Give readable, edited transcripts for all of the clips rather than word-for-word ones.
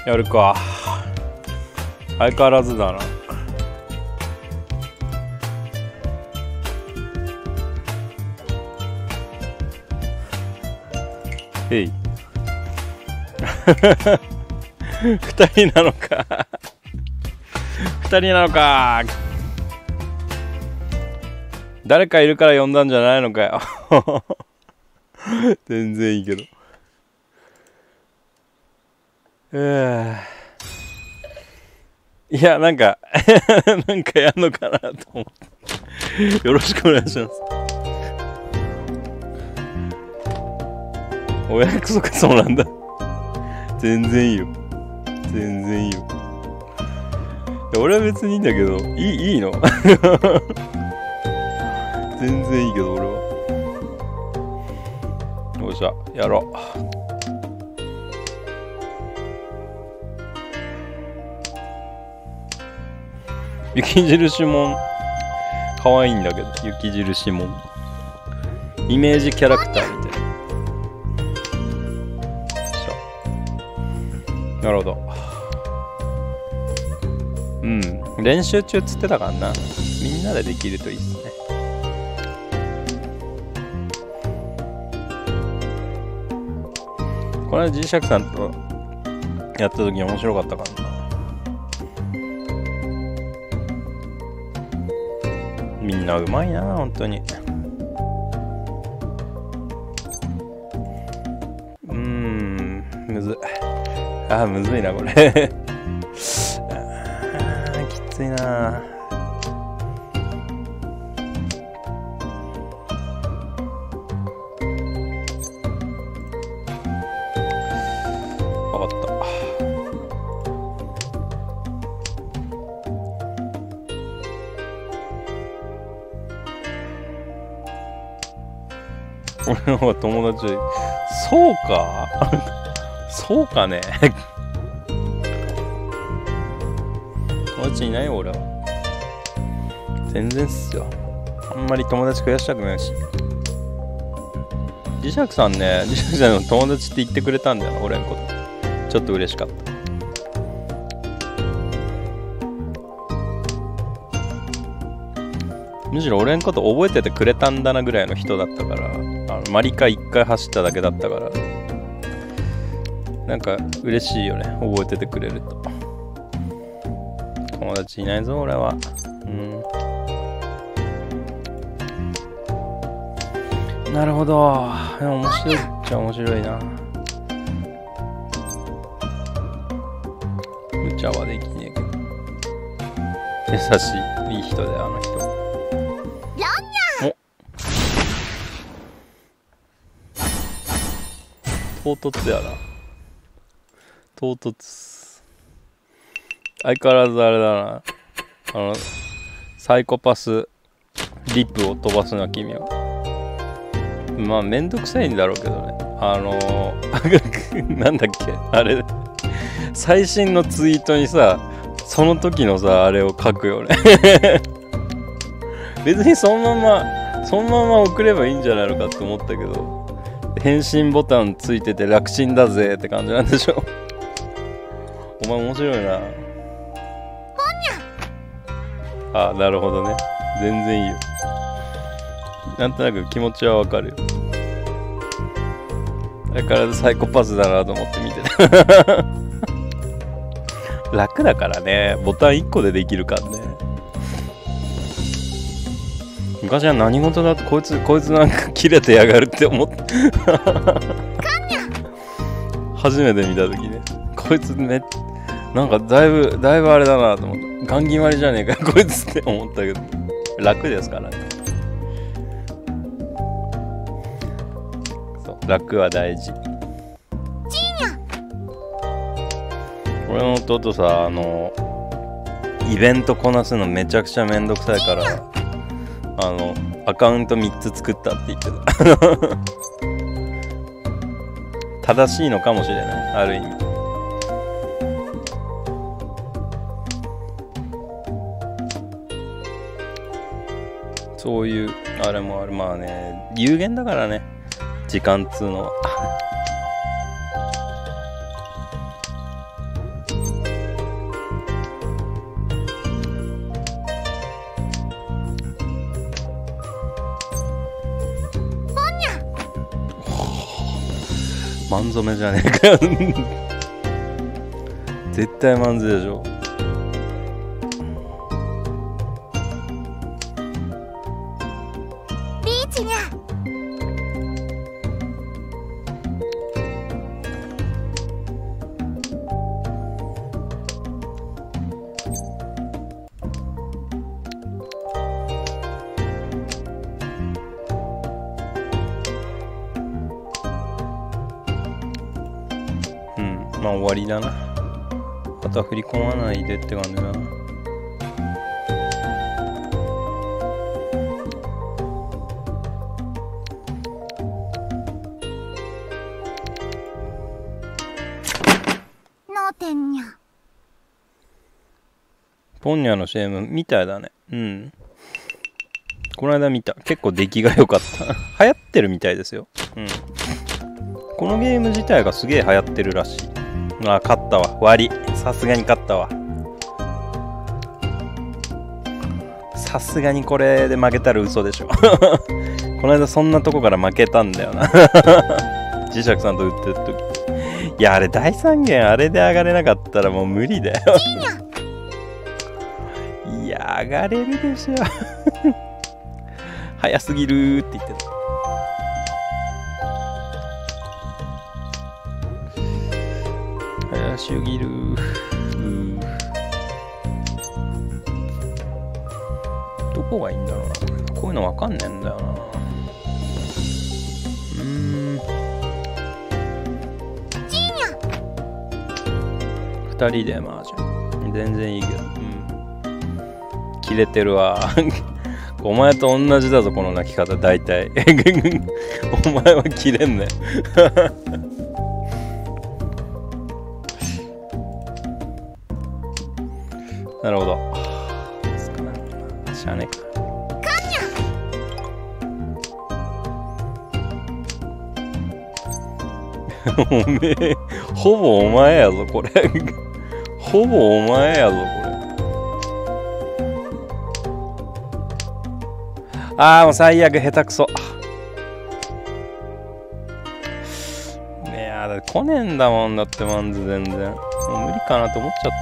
やるか。相変わらずだな。へい。二人なのか。二人なのか。誰かいるから呼んだんじゃないのかよ。全然いいけど。いや、なんかなんかやんのかなと思って。よろしくお願いします。お約束そうなんだ。全然いいよ。全然いいよ。いや俺は別にいいんだけど、いいの全然いいけど、俺は。よっしゃ、やろう。雪印もん、かわいいんだけど、雪印もん。イメージキャラクターみたいな。なるほど。うん、練習中っつってたからな。みんなでできるといいっすね。この間 G シャクさんとやった時面白かったからな。みんなうまいな、本当に。むずい。むずいな、これ。きついな。わかった。俺の方が友達、そうかそうかね友達いないよ俺は。全然っすよ。あんまり友達増やしたくないし。磁石さんね、磁石さんの友達って言ってくれたんだよな、俺のこと。ちょっと嬉しかった。むしろ俺のこと覚えててくれたんだなぐらいの人だったから、マリカ1回走っただけだったから、なんか嬉しいよね、覚えててくれると。友達いないぞ俺は。なるほど。でも面白いっちゃ面白いな。無茶はできねえけど。優しい、いい人だよあの人。お、唐突やな。唐突。相変わらずあれだな。サイコパスリップを飛ばすな君は。まあめんどくさいんだろうけどね。なんだっけあれ、最新のツイートにさ、その時のさあれを書くよね。別にそのまま送ればいいんじゃないのかって思ったけど、返信ボタンついてて楽ちんだぜって感じなんでしょ。お前面白いな。あ、なるほどね。全然いいよ。なんとなく気持ちはわかるよ。だからサイコパスだなと思って見てた。楽だからね。ボタン1個でできるからね。昔は何事だとこいつなんか切れてやがるって思って。初めて見た時ね。こいつね、なんかだいぶあれだなと思って。ガン決まりじゃねえかこいつって思ったけど、楽ですからね。そう、楽は大事。俺の弟さ、イベントこなすのめちゃくちゃめんどくさいから、アカウント3つ作ったって言ってた。正しいのかもしれない、ある意味。そういうあれもある。まあね、有限だからね、時間っつうのは。 マン染めじゃねえかよ絶対マンズでしょ。 リーチにゃ。 まあ終わりだな。あとは振り込まないでって感じだな。 のてんにゃ。 ポンニャの CM みたいだね。うん。この間見た。結構出来が良かった。流行ってるみたいですよ。うん。このゲーム自体がすげえ流行ってるらしい。あ、勝ったわ。割り。さすがに勝ったわ。さすがにこれで負けたら嘘でしょ。この間そんなとこから負けたんだよな。磁石さんと打ってる時。いや、あれ第3弦あれで上がれなかったらもう無理だよ。いや、上がれるでしょ。早すぎるって言ってた。早すぎる。どこがいいんだろうな。こういうのわかんねえんだよな。2人で麻雀。全然いいけど。切れてるわ。お前と同じだぞ、この泣き方、大体。お前は切れんね。なるほど。しゃあねえか。おめえ、ほぼお前やぞ、これ。ほぼお前やぞ、これ。ああ、もう最悪、下手くそ。いやだって来ねえんだもんだって、マンズ全然。もう無理かなと思っちゃった。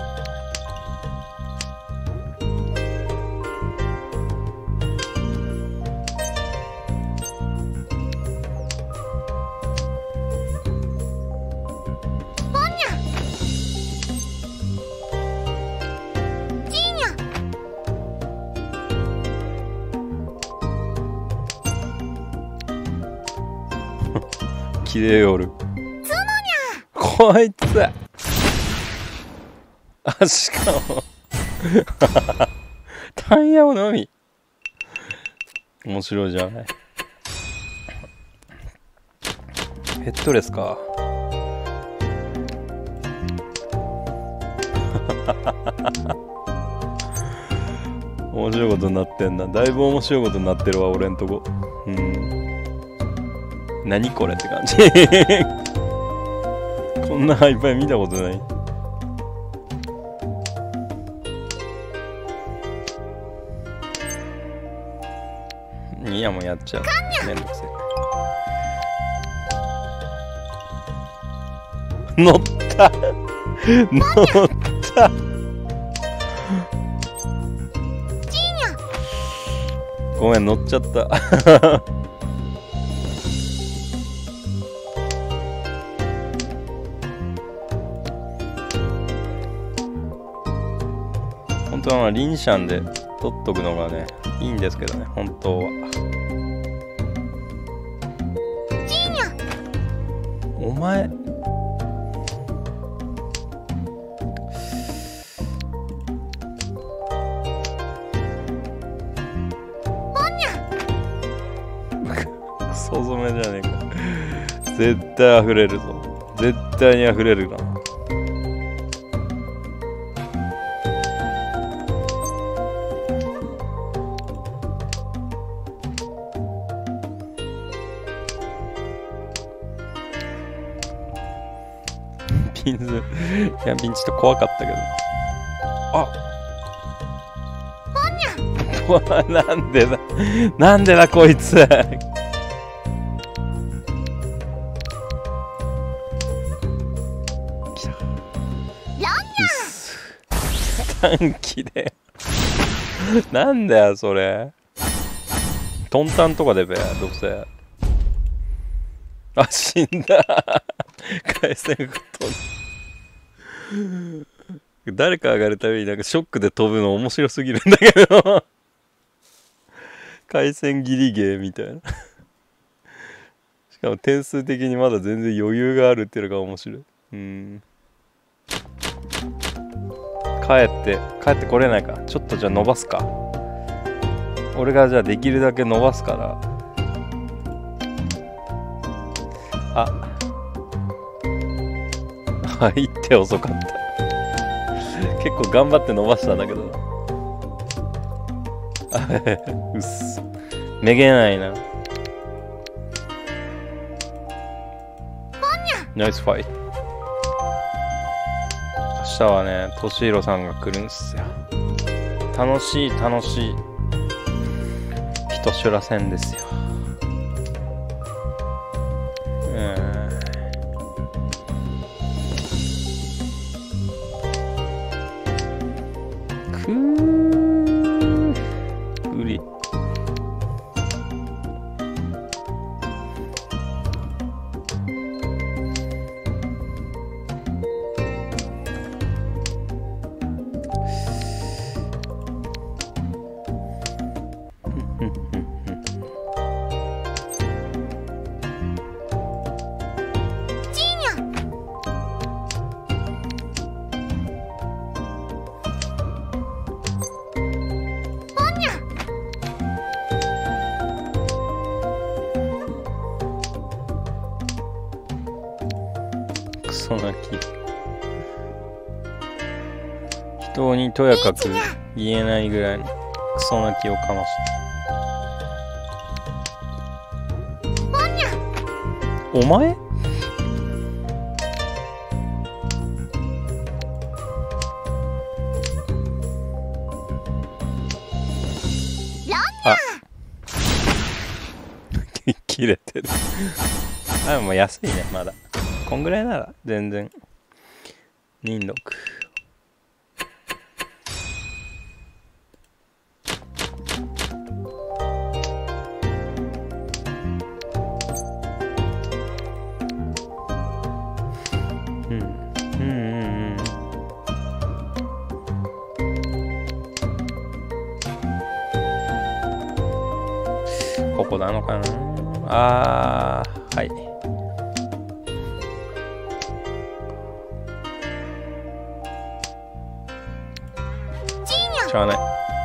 切れよる。こいつ。あ、しかも。タイヤをのみ。面白いじゃない。ヘッドレスか。面白いことになってんな。だいぶ面白いことになってるわ、俺んとこ。何これって感じ。こんなハイパイ見たことない。いや、もうやっちゃう。めんどくせえ。乗った乗ったごめん、乗っちゃった。本当はリンシャンで取っとくのがね、いいんですけどね、本当は。お前クソ染めじゃねえか。絶対溢れるぞ。絶対に溢れるな。ピンズ、いや、ピンちょっと怖かったけど。あなんでだ、なんでだこいつ。 来た。短期でなんだよそれ。トンタンとかでべどうせ。あ、死んだ回線が飛んだ。誰か上がるたびになんかショックで飛ぶの面白すぎるんだけど回線ギリゲーみたいなしかも点数的にまだ全然余裕があるっていうのが面白い。帰ってこれないか。ちょっとじゃあ伸ばすか。俺がじゃあできるだけ伸ばすから。一手遅かった結構頑張って伸ばしたんだけどうっすめげないな。ナイスファイト。明日はね、としひろさんが来るんすよ。楽しい人修羅戦ですよ。無理。クソ泣き。人にとやかく言えないぐらいのクソ泣きをかました。お前？あ切れてるあ、もう安いね、まだ。こんぐらいなら全然。忍力。ここなのかな。はい。しゃあない。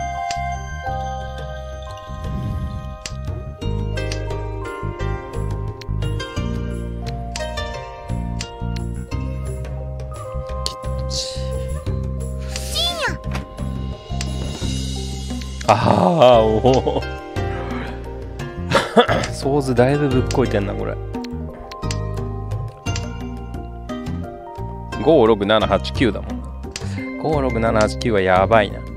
おおソーズだいぶぶっこいてんなこれ。56789だもん。56789はやばいな。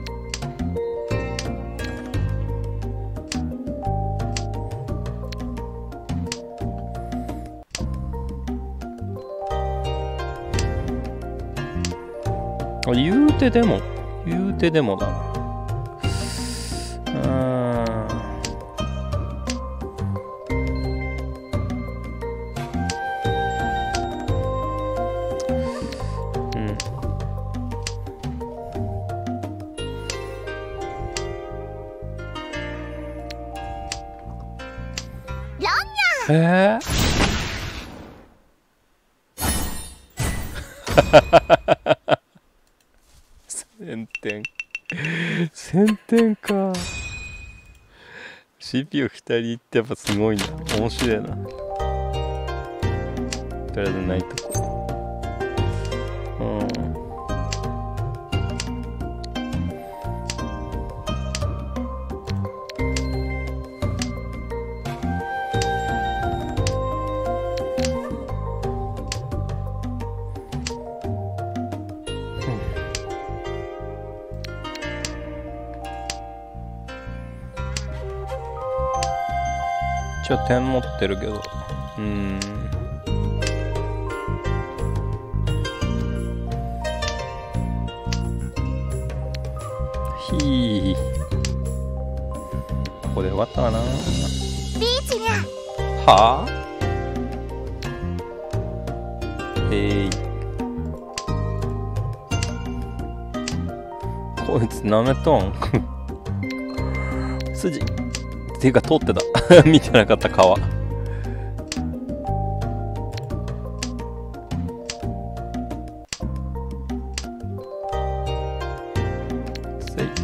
言うてでもだな。1000点か。CPU2 人ってやっぱすごいな。面白いな。とりあえずないとこ。一応点持ってるけど。 よかったかな。 ビーチにゃ。 はあ。こいつなめとん筋っていうか通ってた見てなかった川。せい。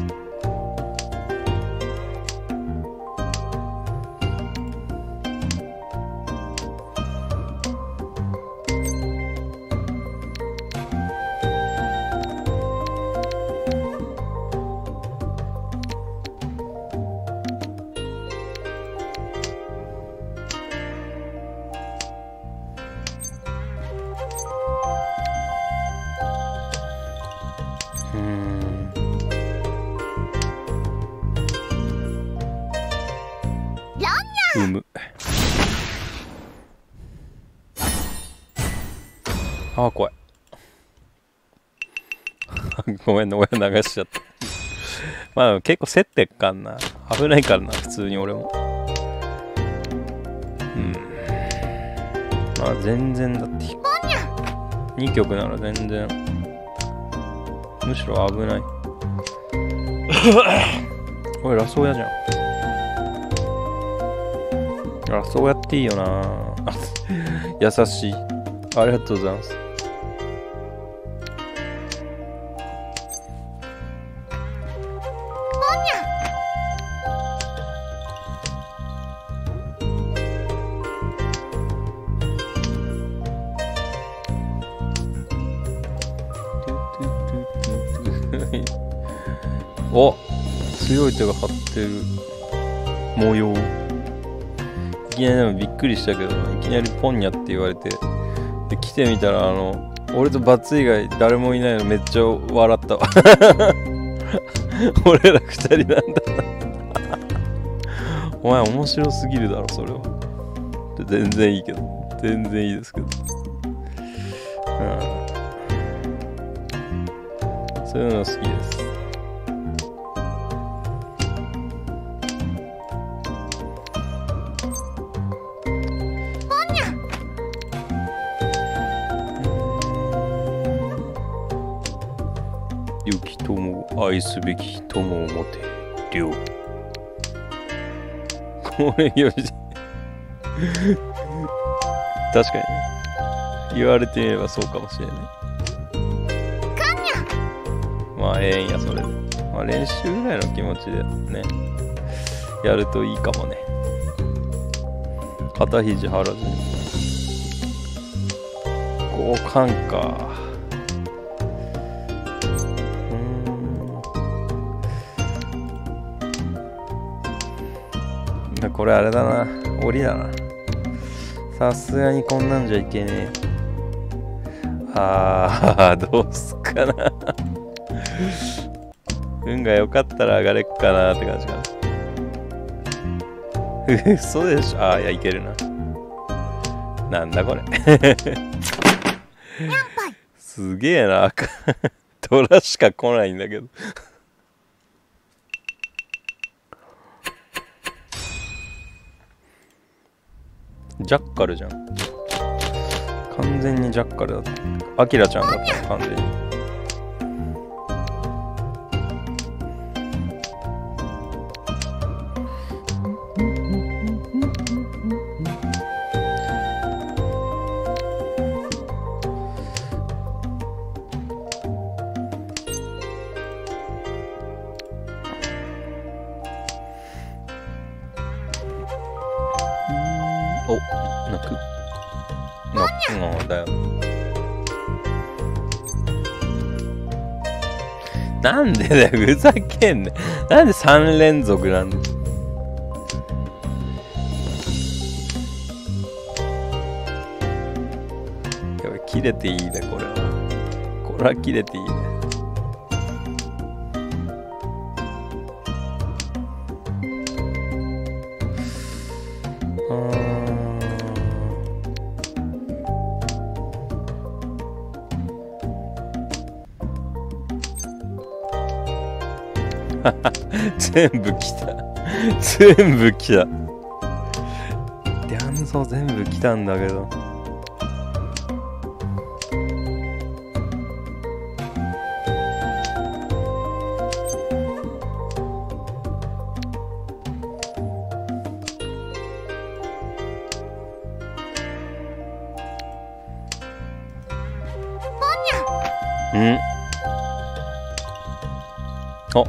ああ、怖い。ごめんね、親流しちゃった。まあ結構競ってっかんな。危ないからな、普通に俺も。まあ全然だって。2曲なら全然。むしろ危ない。おい、ラスオヤじゃん。ラスオヤっていいよな。優しい。ありがとうございます。お、強い手が張ってる模様。いきなりでもびっくりしたけど、いきなりポンニャって言われて、で来てみたら俺とバツ以外誰もいないのめっちゃ笑ったわ。俺ら二人なんだな。お前面白すぎるだろそれは。全然いいけど、全然いいですけど。そういうの好きです。良き友、愛すべき友を持て、良。これよし。確かにね。言われてみればそうかもしれない。まあ、ええんや、それで。まあ、練習ぐらいの気持ちでね、やるといいかもね。肩肘張らずに。交換か。これあれだな、檻だな。さすがにこんなんじゃいけねえ。どうすっかな。運が良かったら上がれっかなって感じかな。嘘でしょ。いや、いけるな。なんだこれ。すげえな。トラしか来ないんだけど。ジャッカルじゃん。完全にジャッカルだった。アキラちゃんだった、完全に。お、泣く。泣くのだよ。なんでだよ、ふざけんね。なんで3連続なんだ。やばい、切れていいね、これは。これは切れていいね。全部来た。 全部来た。リャンゾ全部来たんだけど。うん。お。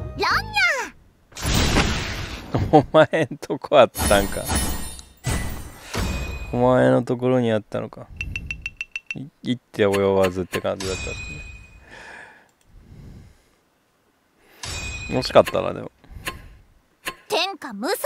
お前んとこあったんか。お前のところにあったのか。行って及ばずって感じだったんですね。惜しかったな、でも。 天下無双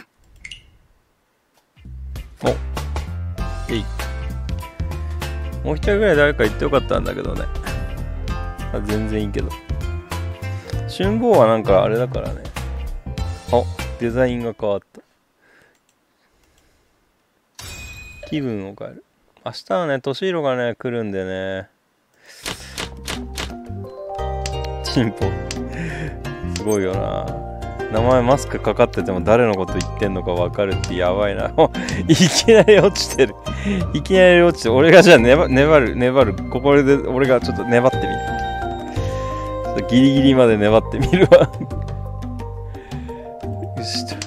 にゃ。 お。いい。もう一人ぐらい誰か言ってよかったんだけどね。全然いいけど。春坊はなんかあれだからね。あ、デザインが変わった。気分を変える。明日はね、年色がね、来るんでね。チンポ。すごいよな。名前マスクかかってても誰のこと言ってんのか分かるってやばいな。いきなり落ちてる。いきなり落ちてる。俺がじゃあ粘る。ここで俺がちょっと粘ってみる。ギリギリまで粘ってみるわ。よしと。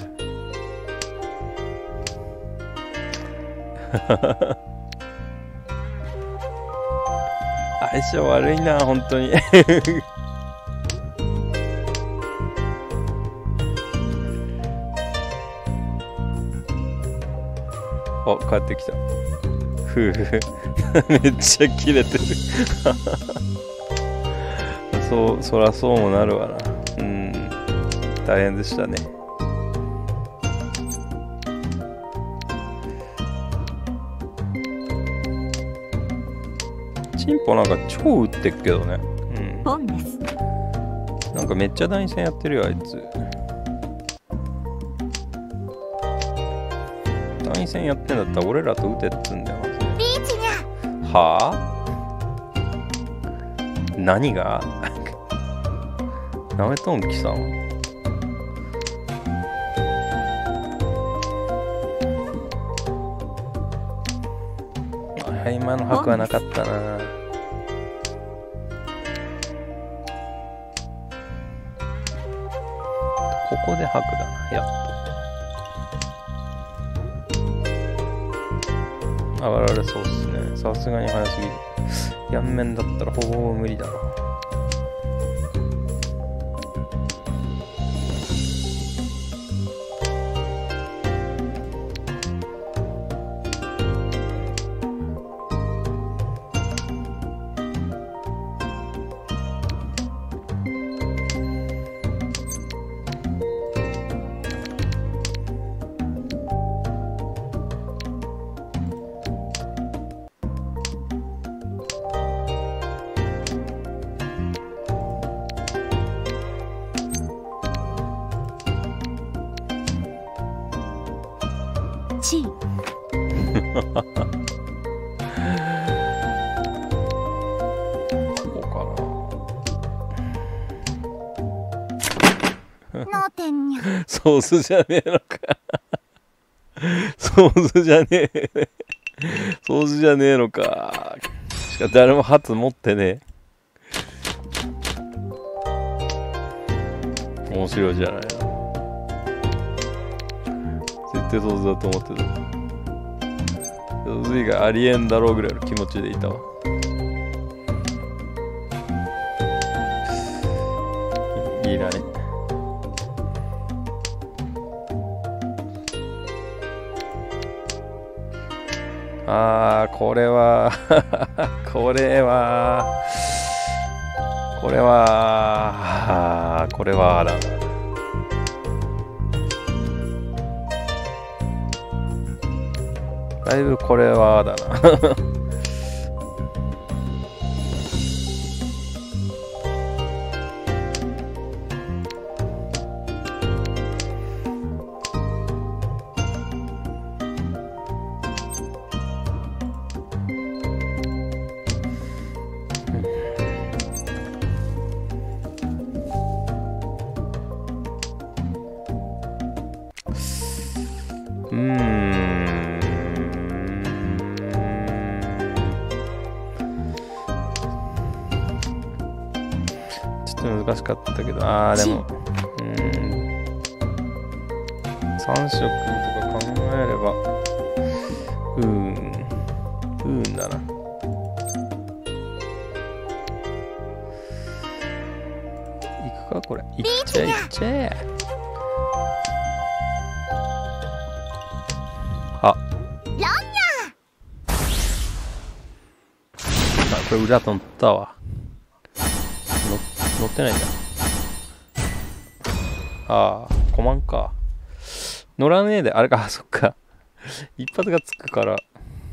相性悪いな、本当に。あ、帰ってきた。ふふ。めっちゃキレてる。そらそうもなるわな。うん。大変でしたね。チンポなんか超打ってっけどね。うん。 ポンです。 なんかめっちゃ団戦やってるよ、あいつ。団戦やってんだったら俺らと打てっつんだよ、まず。 ビーチにゃ。 はぁ？何が？なめとんきさん。今の白はなかったな。ここで白だな、やっと。上がられそうっすね。さすがに早すぎる。やん面だったらほぼほぼ無理だな。 チー。 こうかな。 脳天にゃ。 ソースじゃねえのか。ソースじゃねえ。ソースじゃねえのか。しか誰もハツ持ってねえ。面白いじゃないの。絶対ソースだと思ってた。ソース以外ありえんだろうぐらいの気持ちでいたわ。いいなね。あー、これはこれはだな。だいぶこれはだな。 ち難しかったけど、でも3色とか考えればだな。いくかこれ。いっちゃえいっちゃえ。これ裏取ったわ。乗ってないんだ。コマンか。乗らねえで、あれか、そっか。一発がつくから。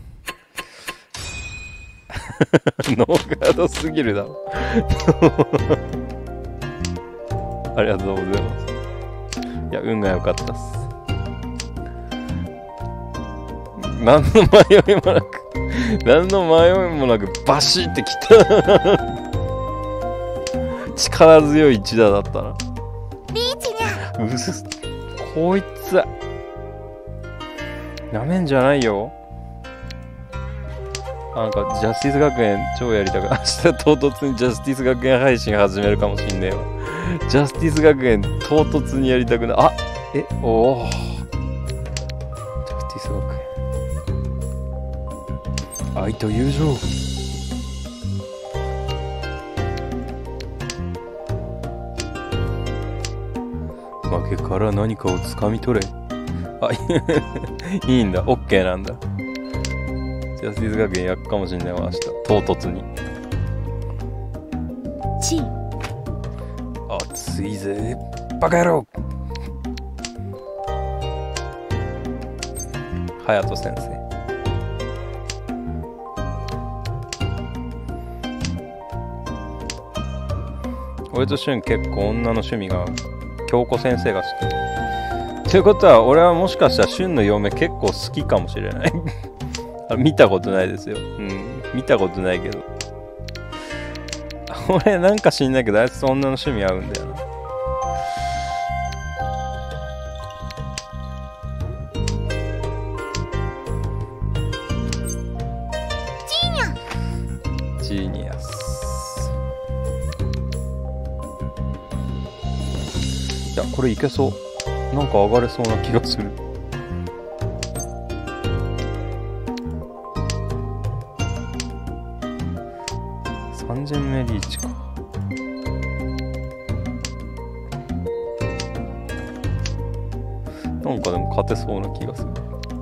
ノーガードすぎるだろ。ありがとうございます。いや、運が良かったっす。何の迷いもなく、バシッてきた。力強い一打だったな。こいつなめんじゃないよ。なんかジャスティス学園超やりたく、明日唐突にジャスティス学園配信始めるかもしんねえわ。ジャスティス学園唐突にやりたくない。ジャスティス学園、愛と友情。負けから何かをつかみ取れ。いいんだ、オッケーなんだ。ジャスティス学園やっかもしんないわ、明日唐突に。熱いぜバカ野郎。隼人先生。俺と俊結構女の趣味が京子先生が好き。ということは俺はもしかしたら俊の嫁結構好きかもしれない。見たことないですよ。見たことないけど。俺なんか知んないけどあいつと女の趣味合うんだよな。ジーニアス。いやこれいけそう。なんか上がれそうな気がする。3000目リーチか。なんかでも勝てそうな気がする。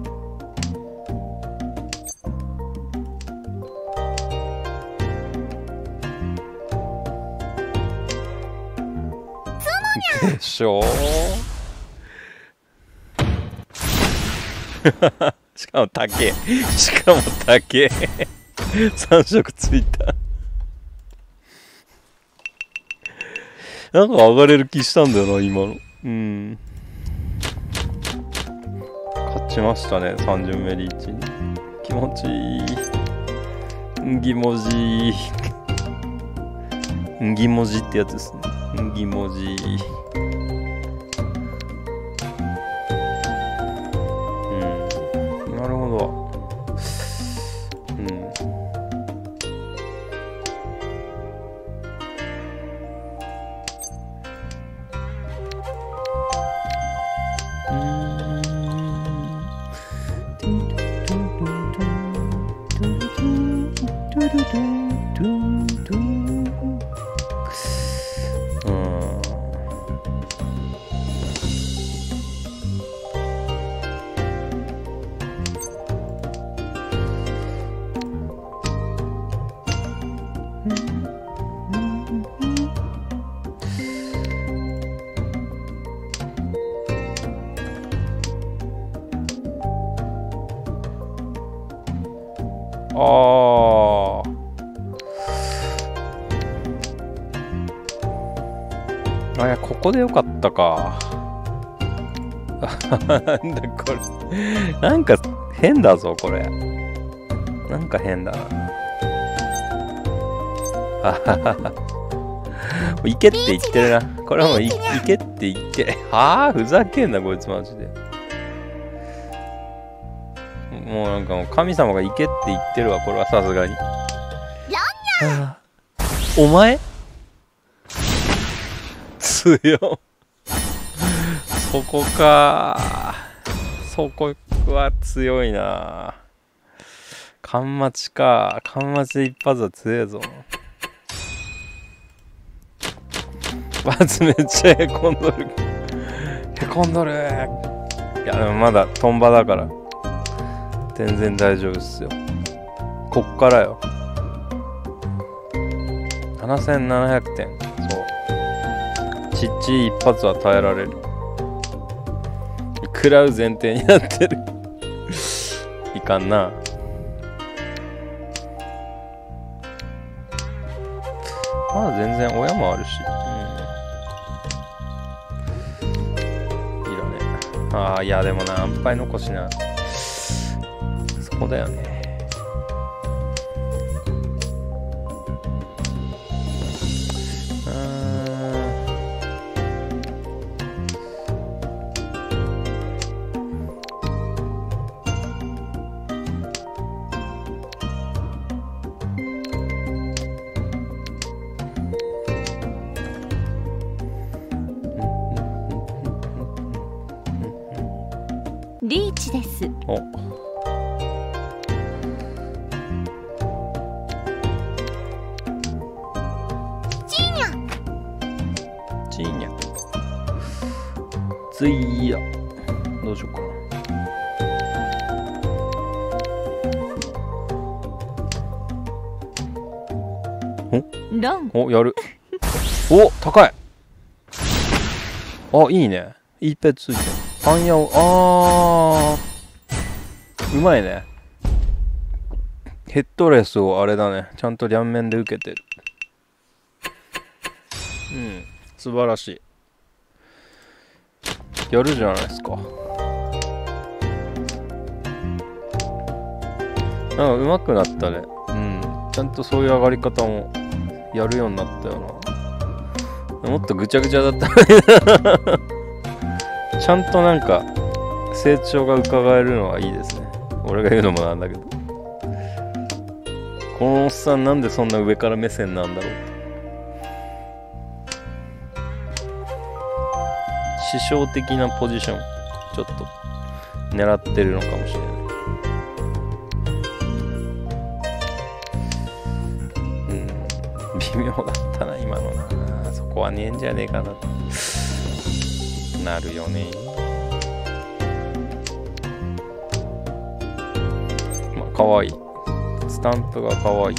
でしょしかも高え。3色ついた。なんか上がれる気したんだよな今の。勝ちましたね。30目リーチに気持ちいい。ギモジギモジってやつですね。ギモジ。なるほど。いや、ここでよかったか。なんだこれ。なんか変だぞ、これ。なんか変だな。いけって言ってるな。これはもういけって言って。ふざけんな、こいつマジで。もうなんかもう神様がいけって言ってるわ、これはさすがに。お前強。そこか。そこは強いな。関町か。関町で一発は強えぞ。まずめっちゃへこんどる。へこんどる。いやでもまだトンバだから全然大丈夫っすよ。こっからよ。7700点。そうちっちい一発は耐えられる。食らう前提になってる。いかんな。まだ全然親もあるし、いいよね。ああ、いやでもな、安牌残しな。そこだよね。 リーチです。 お。 チーニャ。 チーニャ。ついや。どうしようかな。 ロン。 お、やる。お、高い。あ、いいね。いいペついてる。パン屋を、うまいね。ヘッドレスをあれだね。ちゃんと両面で受けてる。うん、素晴らしい。やるじゃないですか。なんか上手くなったね。うん。ちゃんとそういう上がり方もやるようになったよな。もっとぐちゃぐちゃだったのに。ちゃんとなんか成長が伺えるのはいいですね。俺が言うのもなんだけど、このおっさんなんでそんな上から目線なんだろう。師匠的なポジションちょっと狙ってるのかもしれない。微妙だったな今のな。そこはねえんじゃねえかななるよね。まあ、かわいい。スタンプがかわいい。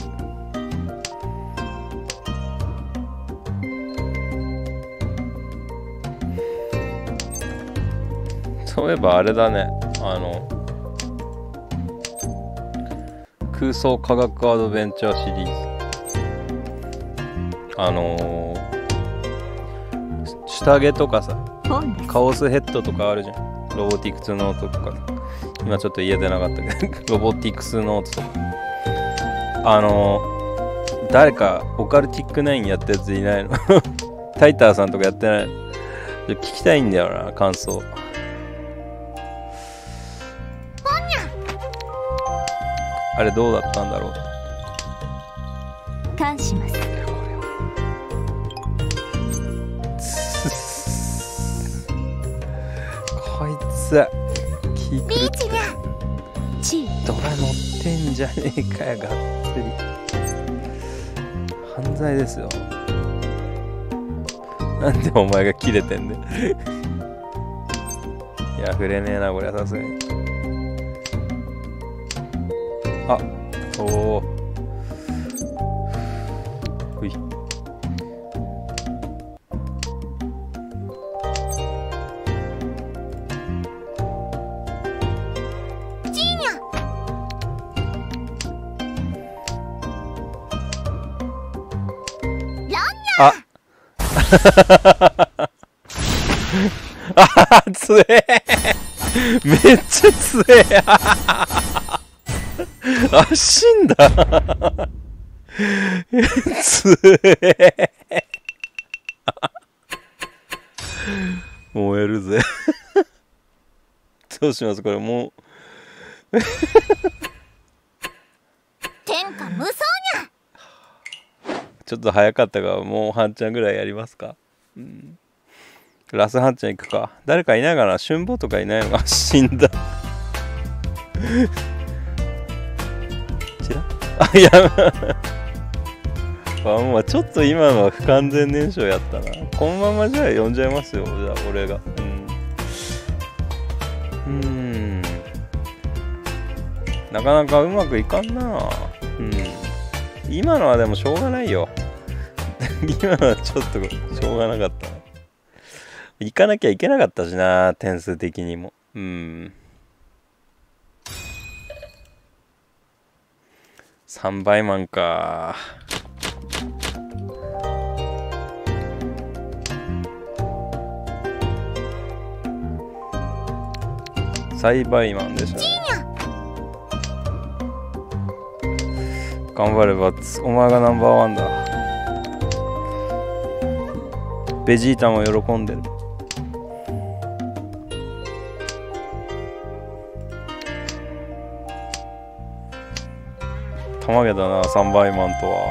そういえばあれだね。空想科学アドベンチャーシリーズ。下着とかさ、カオスヘッドとかあるじゃん。ロボティクスノートとか。今ちょっと言えてなかったけどロボティクスノートとか。誰かオカルティックナインやったやついないの？タイターさんとかやってないの？聞きたいんだよな、感想。あれどうだったんだろう。 感します。 こいつ気狂ってる。ドラ乗ってんじゃねえかよ、がっつり。犯罪ですよ。なんでお前が切れてんだよ。いや、触れねえなこれはさすがに。あ、おお。ほい。ああつえめっちゃつえあ死んだつえ燃えるぜどうしますこれもう天下無双にゃ。 ちょっと早かったからもう半ちゃんぐらいやりますか。うんラスハッチャー行くか。誰かいないかな。春坊とかいないのか。死んだ。ちらあ、いやもうちょっと今のは不完全燃焼やったな。このままじゃあ呼んじゃいますよ。じゃあ俺が。なかなかうまくいかんな。今のはでもしょうがないよ。今のはちょっとしょうがなかったな。行かなきゃいけなかったしな、点数的にも。3倍マンか。栽培マンでしたね。頑張ればお前がナンバーワンだ。ベジータも喜んでる。たまげだな、3倍マンとは。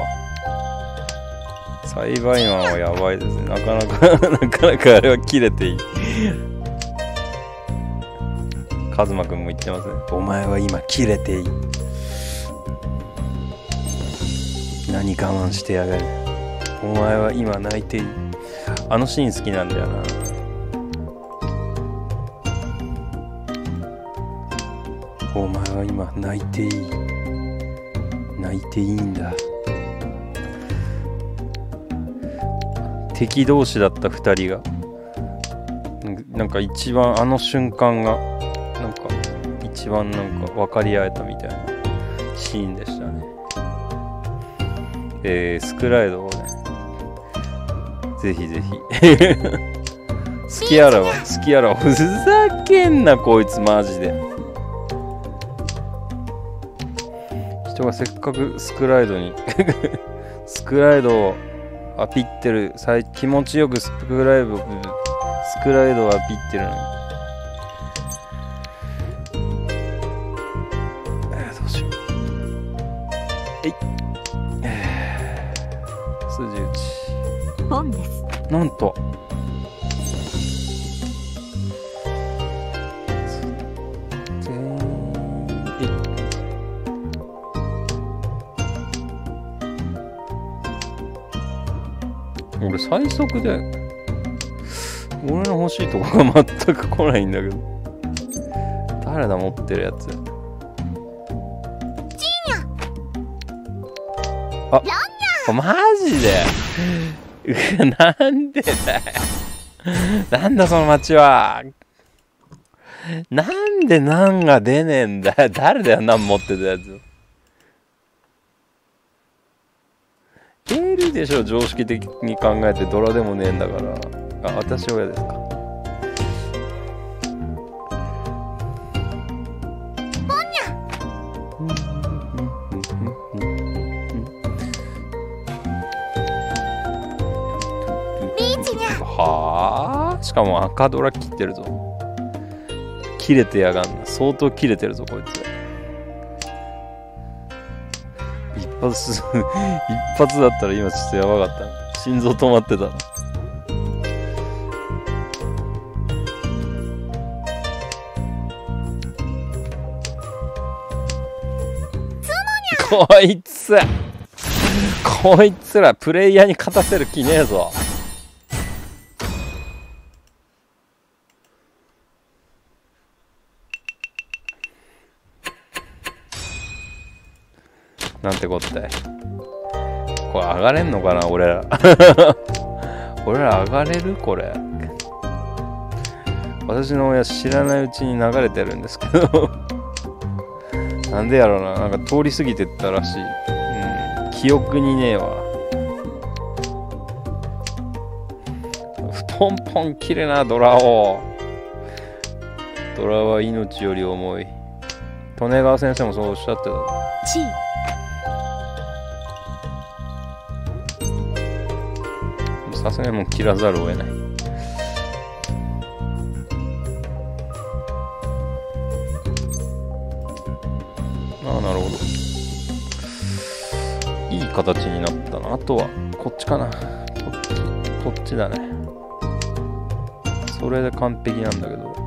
栽培マンはやばいですね。なかなかあれは切れていい。カズマくんも言ってますね。お前は今切れていい。何我慢してやがる。お前は今泣いていい。あのシーン好きなんだよな。お前は今泣いていい。泣いていいんだ。敵同士だった2人がなんか一番あの瞬間がなんか一番なんか分かり合えたみたいなシーンでしたね。スクライドをね、ぜひぜひスキアラはふざけんなこいつマジで。人がせっかくスクライドにスクライドをアピってる、気持ちよくスクライドをアピってるのに、どうしよう。筋打ちポンです。 なんと俺最速で俺の欲しいとこが全く来ないんだけど、誰だ持ってるやつ。あ、マジでなんでだよ。なんだその街は。なんでナンが出ねえんだよ。誰だよナン持ってたやつ。出るでしょ常識的に考えて。ドラでもねえんだから。あ、私親ですか。はあ、しかも赤ドラ切ってるぞ。切れてやがんな。相当切れてるぞこいつ。一発だったら今ちょっとやばかった。心臓止まってた。こいつらプレイヤーに勝たせる気ねえぞ。なんてこったい。これ上がれんのかな俺ら。俺ら上がれるこれ。私の親知らないうちに流れてるんですけど。なんでやろうな。なんか通り過ぎてったらしい。記憶にねえわ。ポンポン切れなドラを。ドラは命より重い。利根川先生もそうおっしゃってた。さすがにもう切らざるを得ない。ああ、なるほど。いい形になったな。あとはこっちかな。こっちだね。 それで完璧なんだけど。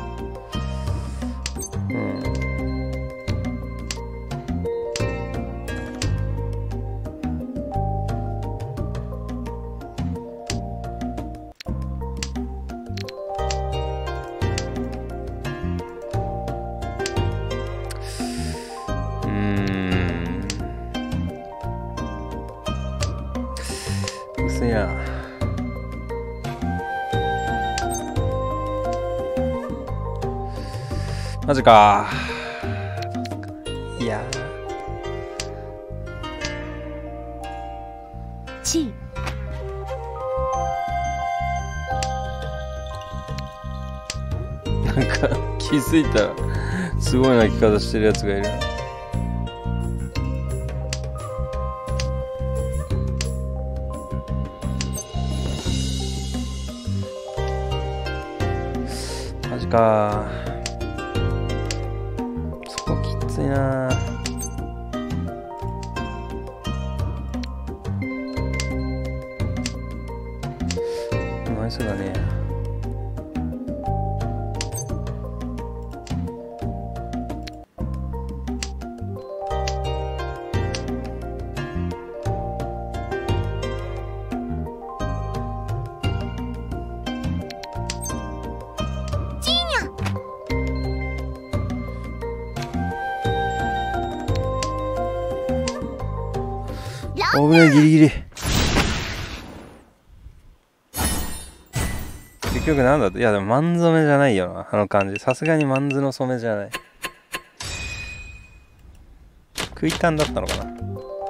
うせや。マジか。いやチなんか気づいたらすごい泣き方してるやつがいる。マジか。そこきついな。ナイスだね。危ねえ、ギリギリ。結局なんだって。いやでもマン染めじゃないよな、あの感じ。さすがにマンズの染めじゃない。食いたんだったのかな。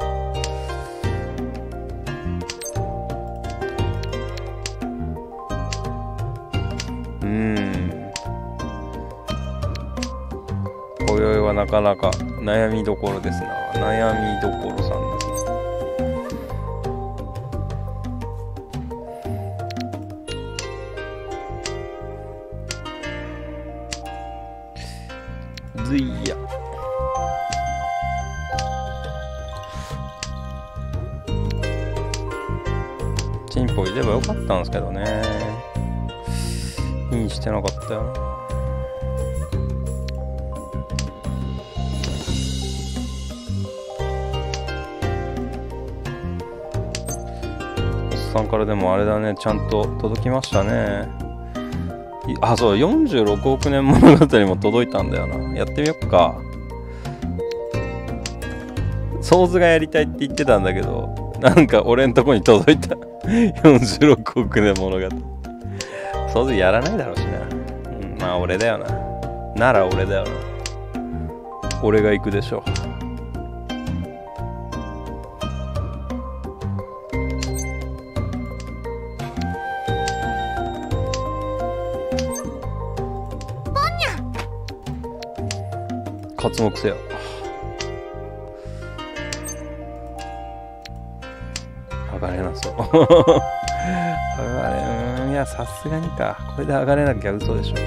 今宵はなかなか悩みどころですな。悩みどころさんですね。ずいや。チンポいればよかったんですけどね。インしてなかったよな。おっさんからでもあれだね、ちゃんと届きましたね。あ、そう、46億年物語も届いたんだよな。やってみよっか。ソーズがやりたいって言ってたんだけど、なんか俺んとこに届いた。46億年物語。ソーズやらないだろうしな。まあ俺だよな。なら俺だよな。俺が行くでしょ。活目せよ。上がれなそう。上がれ、いや、さすがにか。これで上がれなきゃ嘘でしょ。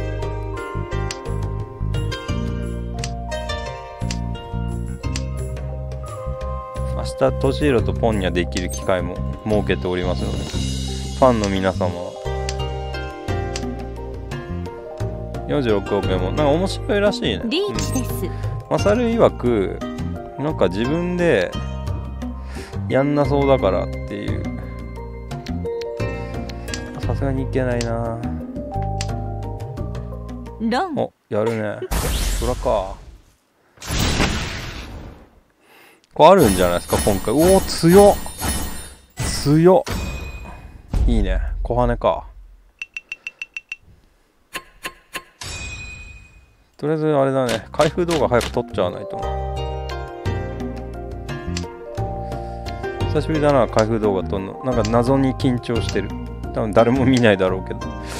明日、トシーロとポンニャできる機会も設けておりますので、ファンの皆様は、46億円もなんか面白いらしいね。 リーチです。 マサル曰くなんか自分でやんなそうだからっていう。さすがにいけないな。 ロン。 お、やるね。そらか。これあるんじゃないですか今回。おお、強っ強っ。いいね。小羽か。とりあえずあれだね、開封動画早く撮っちゃわないとな。久しぶりだな、開封動画撮るの。なんか謎に緊張してる。多分誰も見ないだろうけど。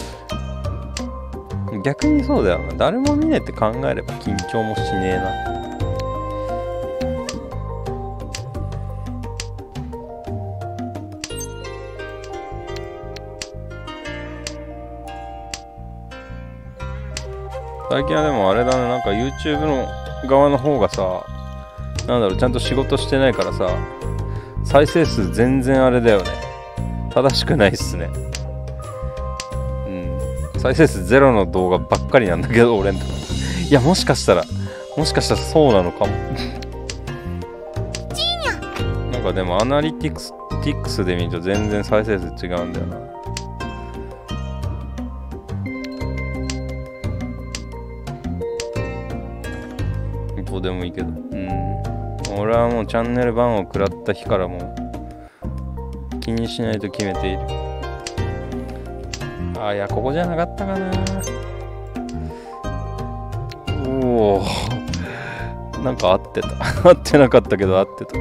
逆にそうだよな。誰も見ないって考えれば緊張もしねえな。最近はでもあれだね、なんか YouTube の側の方がさ、なんだろう、ちゃんと仕事してないからさ、再生数全然あれだよね。正しくないっすね。 再生数ゼロの動画ばっかりなんだけど、俺んとこ。いや、もしかしたらそうなのかも。なんかでも、アナリティクスで見ると全然再生数違うんだよな。どうでもいいけど。俺はもうチャンネル版を食らった日からもう気にしないと決めている。いや、ここじゃなかったかな。おお、なんか合ってた。合ってなかったけど合ってた。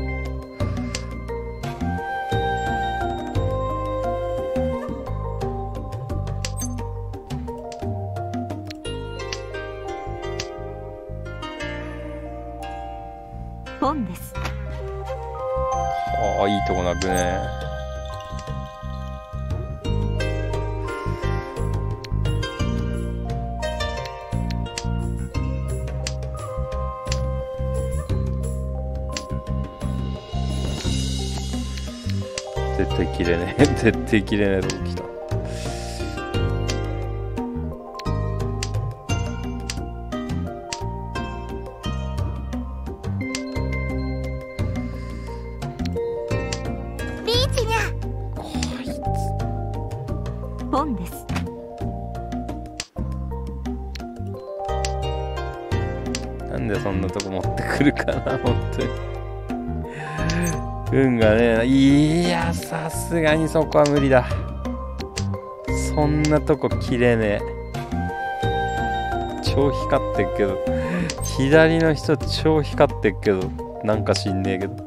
ポンです。 いいとこなくね。絶対切れねえ。絶対切れねえとこ来た。 ビーチにゃ。ポンです。 なんでそんなとこ持ってくるかな、本当に。運がねえ。いや、さすがにそこは無理だ。そんなとこ切れねえ。超光ってっけど、左の人超光ってっけど、なんか知んねえけど、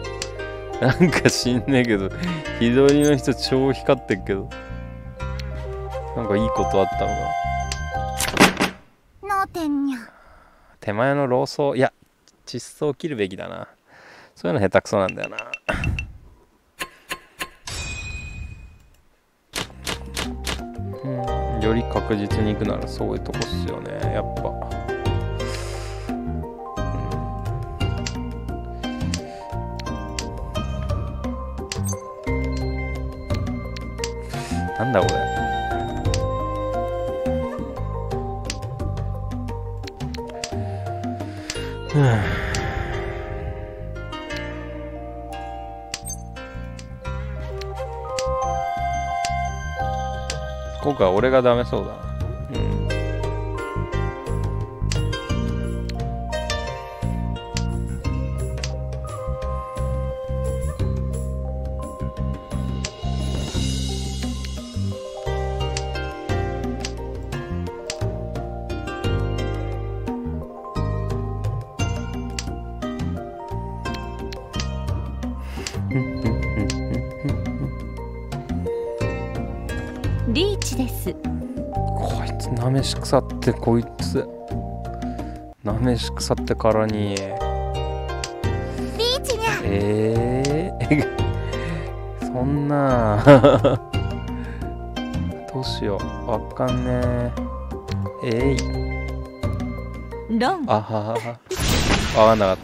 左の人超光ってっけど、なんかいいことあったのかな。のてんにゃ。 手前の老僧、いや、窒素を切るべきだな。そういうの下手くそなんだよな。より確実に行くならそういうとこっすよね、やっぱ。なんだこれ。今回は俺がダメそうだな。 リーチです。 こいつなめし腐って、こいつなめし腐ってからに。 リーチにゃ。 そんなどうしよう、わかんねえ。 ロン。 あははは、わかんなかった。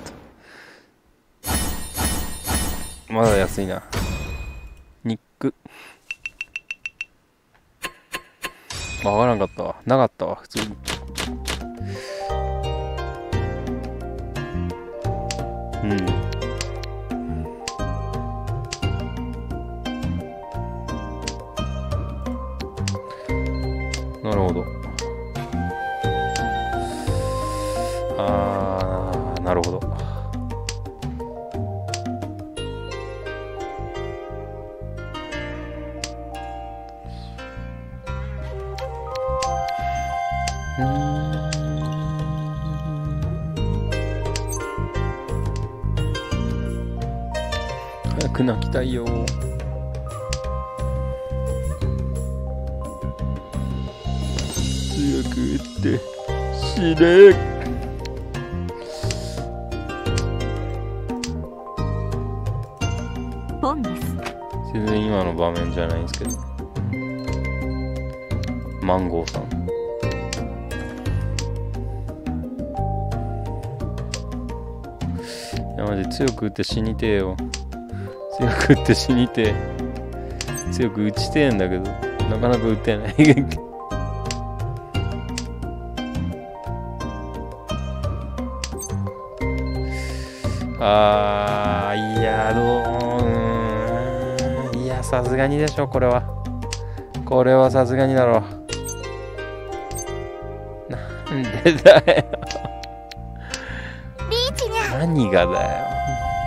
まだ安いな。ニック、わからんかったわ。なかったわ、普通に。なるほど。なるほど。早く泣きたいよ。強く打って死ね。 ポンです。 全然今の場面じゃないんですけど、マンゴーさん。いやマジ強く打って死にてえよ。強く打って死にてえ。強く打ちてえんだけどなかなか打てない。 あー、いや、いや、さすがにでしょ、これは。これはさすがにだろう。なんでだよ。 リーチにゃ。 何がだよ。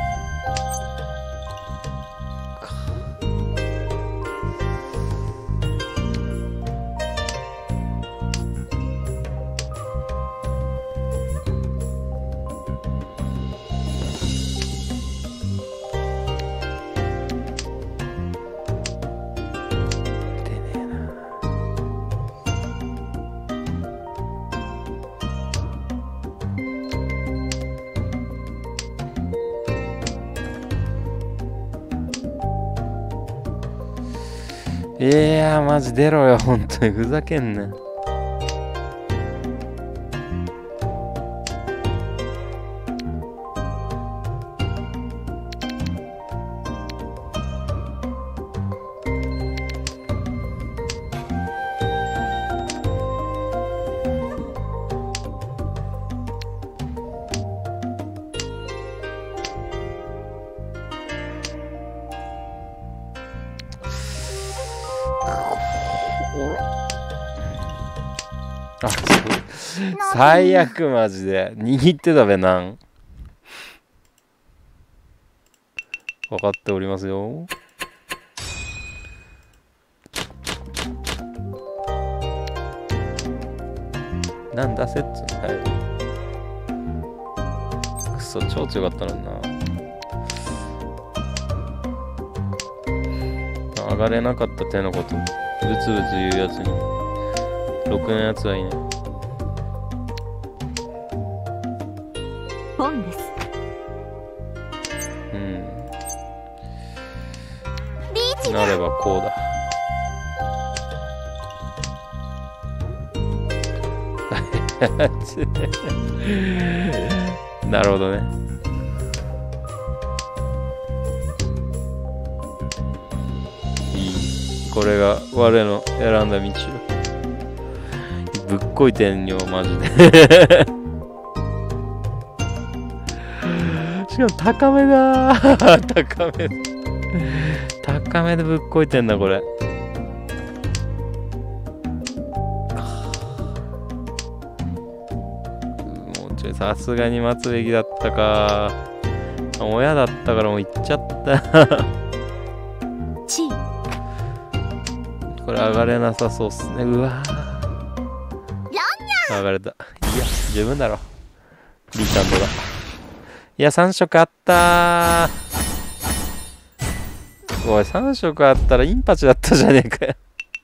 いやー、マジ出ろよ、本当にふざけんな。あ、最悪マジで握ってたべなん分かっておりますよ。なんだせっつはいくそ超強かったのにな。上がれなかった手のことブツブツ言うやつにろくなやつはいいね。 ポンです。リーチなればこうだ。なるほどね。いい、これが我の選んだ道よ。ぶっこいてんよマジで。しかも高めだー。高めでぶっこいてんだこれ。もうちょいさすがに待つべきだったか。親だったからもう行っちゃったチー。 これ上がれなさそうっすね。うわー上がれた。いや十分だろ。リータンドだ。いや3色あったー。おい3色あったらインパチだったじゃねえかよ。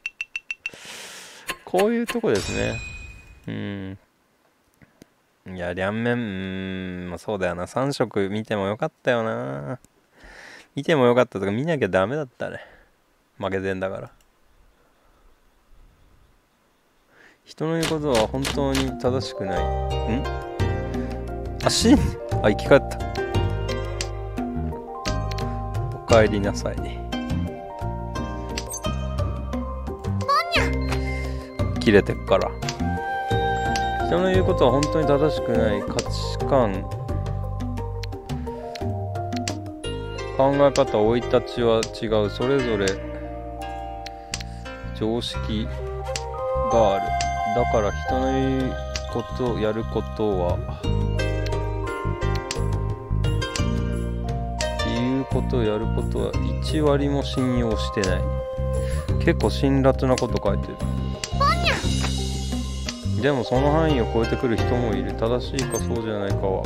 こういうとこですね。いや両面まあそうだよな。3色見てもよかったよな。見てもよかったとか見なきゃダメだったね。負けてんだから。人の言うことは本当に正しくない。あ、生き返った。おかえりなさい。切れてっから。人の言うことは本当に正しくない。価値観、考え方、生い立ちは違う。それぞれ常識がある。だから人の言うことやることはやることは1割も信用してない。結構辛辣なこと書いてる。でもその範囲を超えてくる人もいる。正しいかそうじゃないかは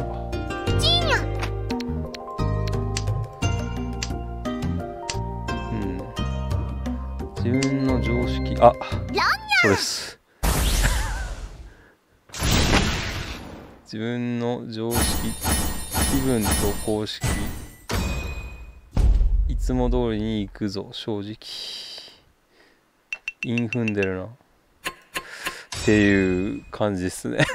自分の常識、あ、そうです自分の常識、気分と公式、いつも通りに行くぞ。正直韻踏んでるなっていう感じっすね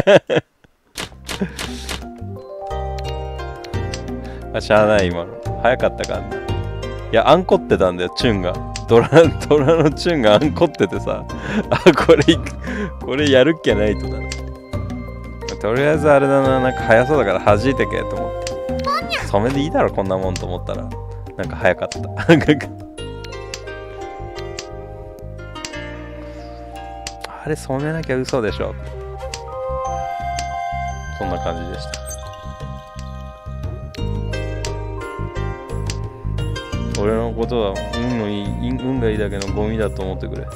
あ、しゃあない。今の早かったかんな。いやアンコってたんだよ。チュンがドラのチュンがアンコっててさ、あ、これやるっきゃないとだな。とりあえずあれだな、なんか早そうだから弾いてけと思って。 染めでいいだろこんなもんと思ったらなんか早かったあれ染めなきゃ嘘でしょ。そんな感じでした。俺のことは運がいいだけのゴミだと思ってくれ。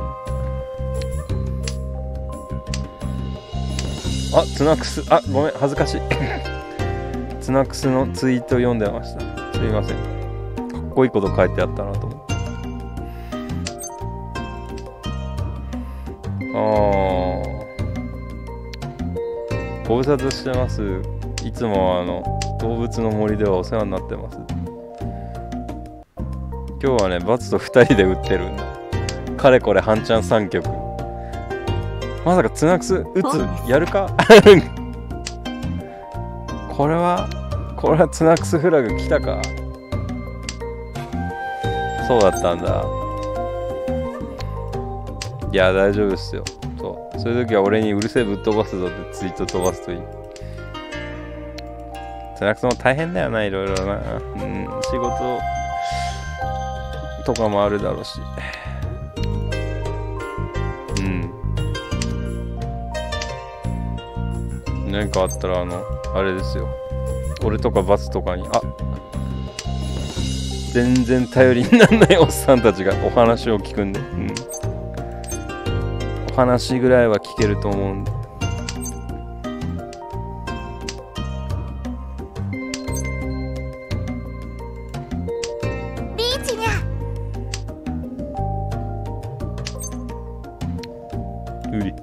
あ、ツナクス、あ、ごめん、恥ずかしいツナクスのツイート読んでました。すいません。かっこいいこと書いてあったなと思って。ご無沙汰してます。いつも動物の森ではお世話になってます。今日はね、バツと2人で打ってるんだ。かれこれ半チャン3曲。まさかツナクス打つやるかこれはツナクスフラグ来たか。そうだったんだ。いや大丈夫っすよ。そういう時は俺にうるせえぶっ飛ばすぞってツイート飛ばすといい。ツナクスも大変だよな、いろいろな。仕事とかもあるだろうし。何かあったらあれですよ。俺とかバツとかに全然頼りにならないおっさんたちがお話を聞くんで、お話ぐらいは聞けると思うんで。 リーチニャ。 うり。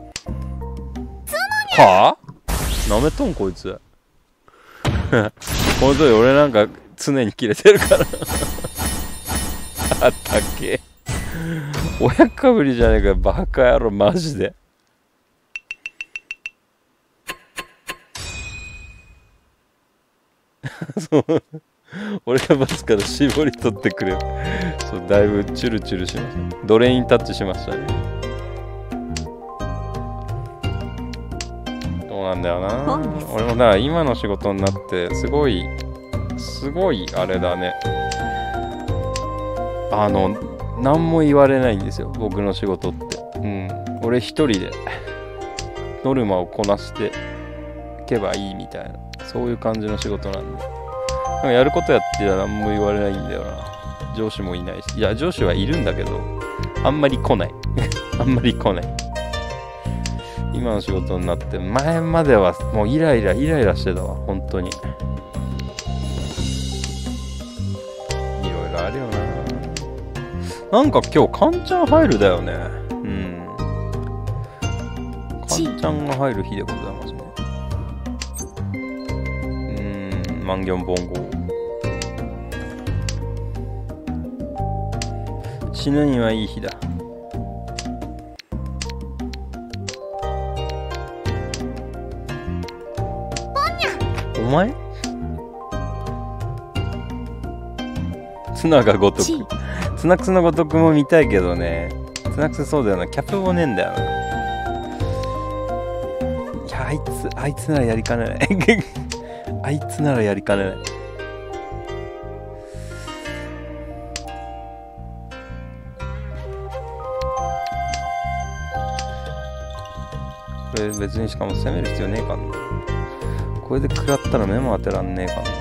はぁ？なめとんこいつほんとに俺なんか常にキレてるからあったっけ親かぶりじゃねえかバカ野郎マジでそう俺がバスから絞り取ってくれる。そうだいぶチュルチュルしました。ドレインタッチしましたね。そうなんだよな。俺もだから今の仕事になってすごいあれだね。何も言われないんですよ僕の仕事って。俺一人でノルマをこなしていけばいいみたいな、そういう感じの仕事なんで、やることやってたら何も言われないんだよな。上司もいないし、いや上司はいるんだけどあんまり来ないあんまり来ない。今の仕事になって前まではもうイライラしてたわ本当に。いろいろあるよな。なんか今日カンちゃん入るだよね。カンちゃんが入る日でございますね。マンギョンボンゴ。死ぬにはいい日だ。お前ツナがごとくツナクスのごとくも見たいけどね。ツナクスそうだよな。キャップもねえんだよな。いやあいつならやりかねないあいつならやりかねない。これ別にしかも攻める必要ねえかんな。これで食らったら目も当てらんねえかんな。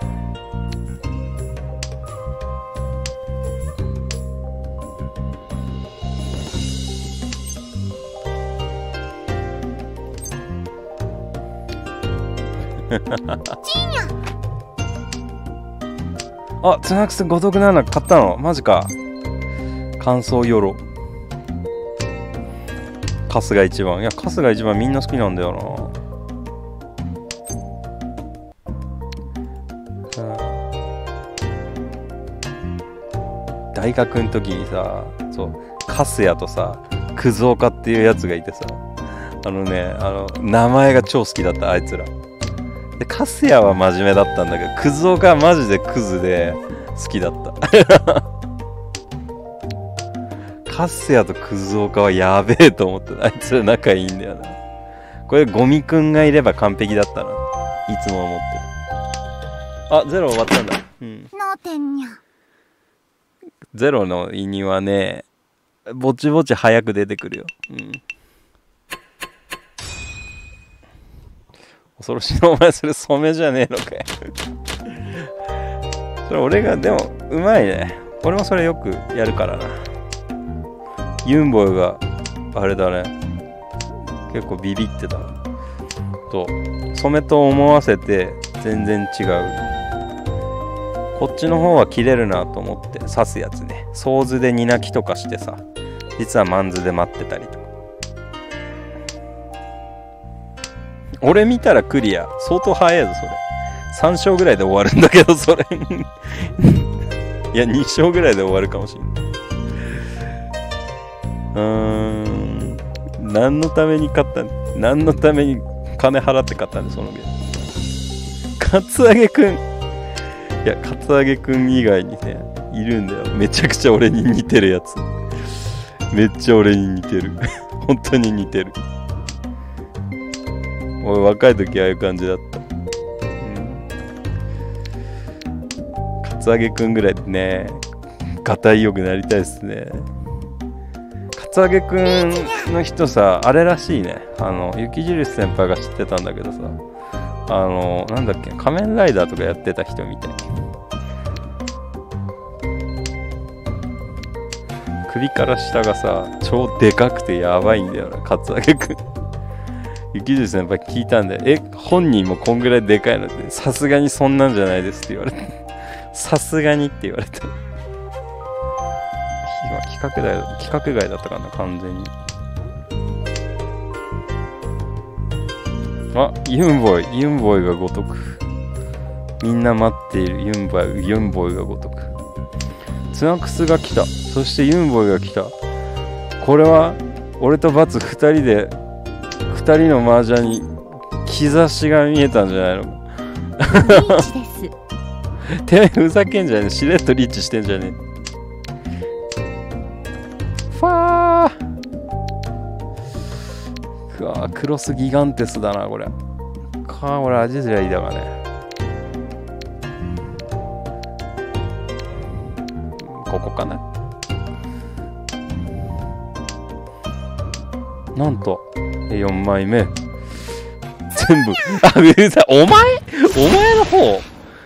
あ、ツナクスごとくなら買ったのマジか。乾燥よろカスが一番。いやカスが一番みんな好きなんだよな。大学の時にさ、そうカスヤとさクズオカっていうやつがいてさ、名前が超好きだったあいつらで。カスヤは真面目だったんだけど、クズオカはマジでクズで好きだったカスヤとクズオカはやべえと思って、あいつら仲いいんだよな。これゴミくんがいれば完璧だったな、いつも思ってる。 あ、ゼロ終わったんだ。うん。 のてんにゃ。 ゼロの意味はね、ぼちぼち早く出てくるよ。うん。恐ろしいな、お前それ染めじゃねえのかよ。それ俺が、でも、うまいね。俺もそれよくやるからな。ユンボイが、あれだね。結構ビビってた。と、染めと思わせて、全然違う。こっちの方は切れるなと思って刺すやつね。ソーズで煮泣きとかしてさ、実はマンズで待ってたりとか。俺見たらクリア。相当早いぞ、それ。3勝ぐらいで終わるんだけど、それ。いや、2勝ぐらいで終わるかもしれない。何のために買ったん？何のために金払って買ったんで、そのゲーム。カツアゲくん。いや、カツアゲくん以外にね、いるんだよ。めちゃくちゃ俺に似てるやつ。めっちゃ俺に似てる。本当に似てる。俺若い時ああいう感じだった。カツアゲくんぐらいでね、がたいよくなりたいっすね。カツアゲくんの人さ、あれらしいね。雪印先輩が知ってたんだけどさ、なんだっけ、仮面ライダーとかやってた人みたい。首から下がさ、超でかくてやばいんだよな、カツアゲくん。雪印先輩聞いたんで、本人もこんぐらいでかいのって、さすがにそんなんじゃないですって言われて。さすがにって言われて。規格外だったかな、完全に。あ、ユンボイがごとく。みんな待っているユンボイがごとく。ツナクスが来た。そしてユンボイが来た。これは俺とバツ2人の麻雀に兆しが見えたんじゃないのか。 リーチです。 てめえふざけんじゃねえ。しれっとリーチしてんじゃねえ。ファー。うわ、クロスギガンテスだなこれ。俺アジズライだからね。ここかな。なんと4枚目全部お前の方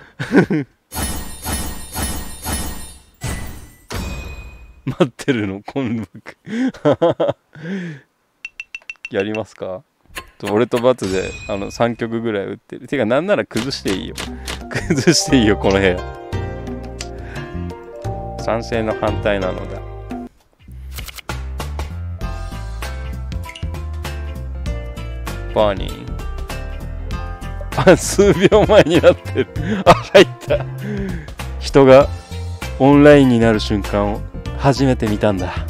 待ってるの今度やりますか。俺とバツで3曲ぐらい打ってる。てかなんなら崩していいよこの部屋。賛成の反対なのだ。バーニー。数秒前になってる。入った。人がオンラインになる瞬間を初めて見たんだ。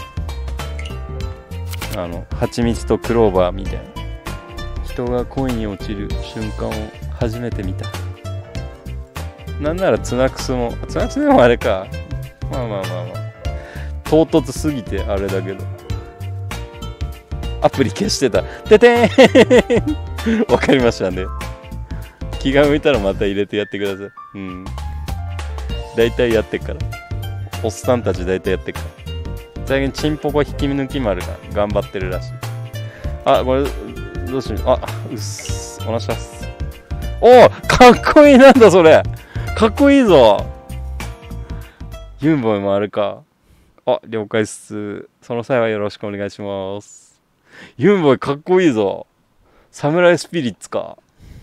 蜂蜜とクローバーみたいな。人が恋に落ちる瞬間を初めて見た。なんならツナクスでもあれか。まあ唐突すぎてあれだけど、アプリ消してた。ててーんわかりましたね。気が向いたらまた入れてやってください。大体やってっから。おっさんたち大体やってっから。最近チンポコ引き抜き丸が頑張ってるらしい。あ、これどうしよう。お願いします。おお、かっこいい。なんだそれ、かっこいいぞ。ユンボイもあるか。了解っす。その際はよろしくお願いします。ユンボイかっこいいぞ。サムライスピリッツか。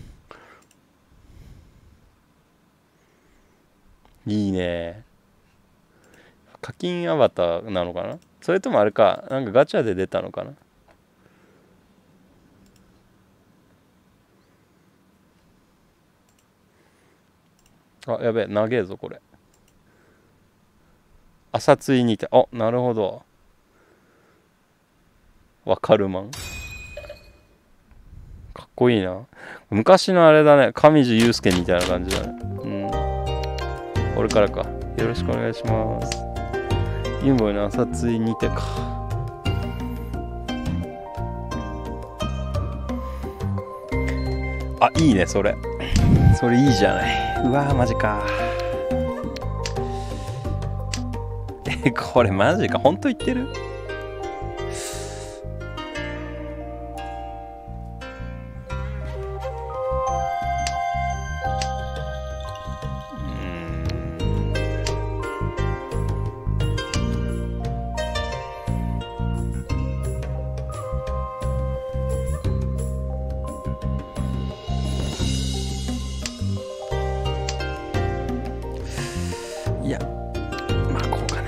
いいね。課金アバターなのかな。それともあれか、なんかガチャで出たのかな。やべえ、長えぞこれ。朝ついにて、なるほど。わかるまん。かっこいいな。昔のあれだね、上地雄介みたいな感じだね。これからか。よろしくお願いします。ユンボイの朝ついにてか。いいねそれ。 それいいじゃない。うわーマジか。これマジか、本当言ってる？いや、まあこうか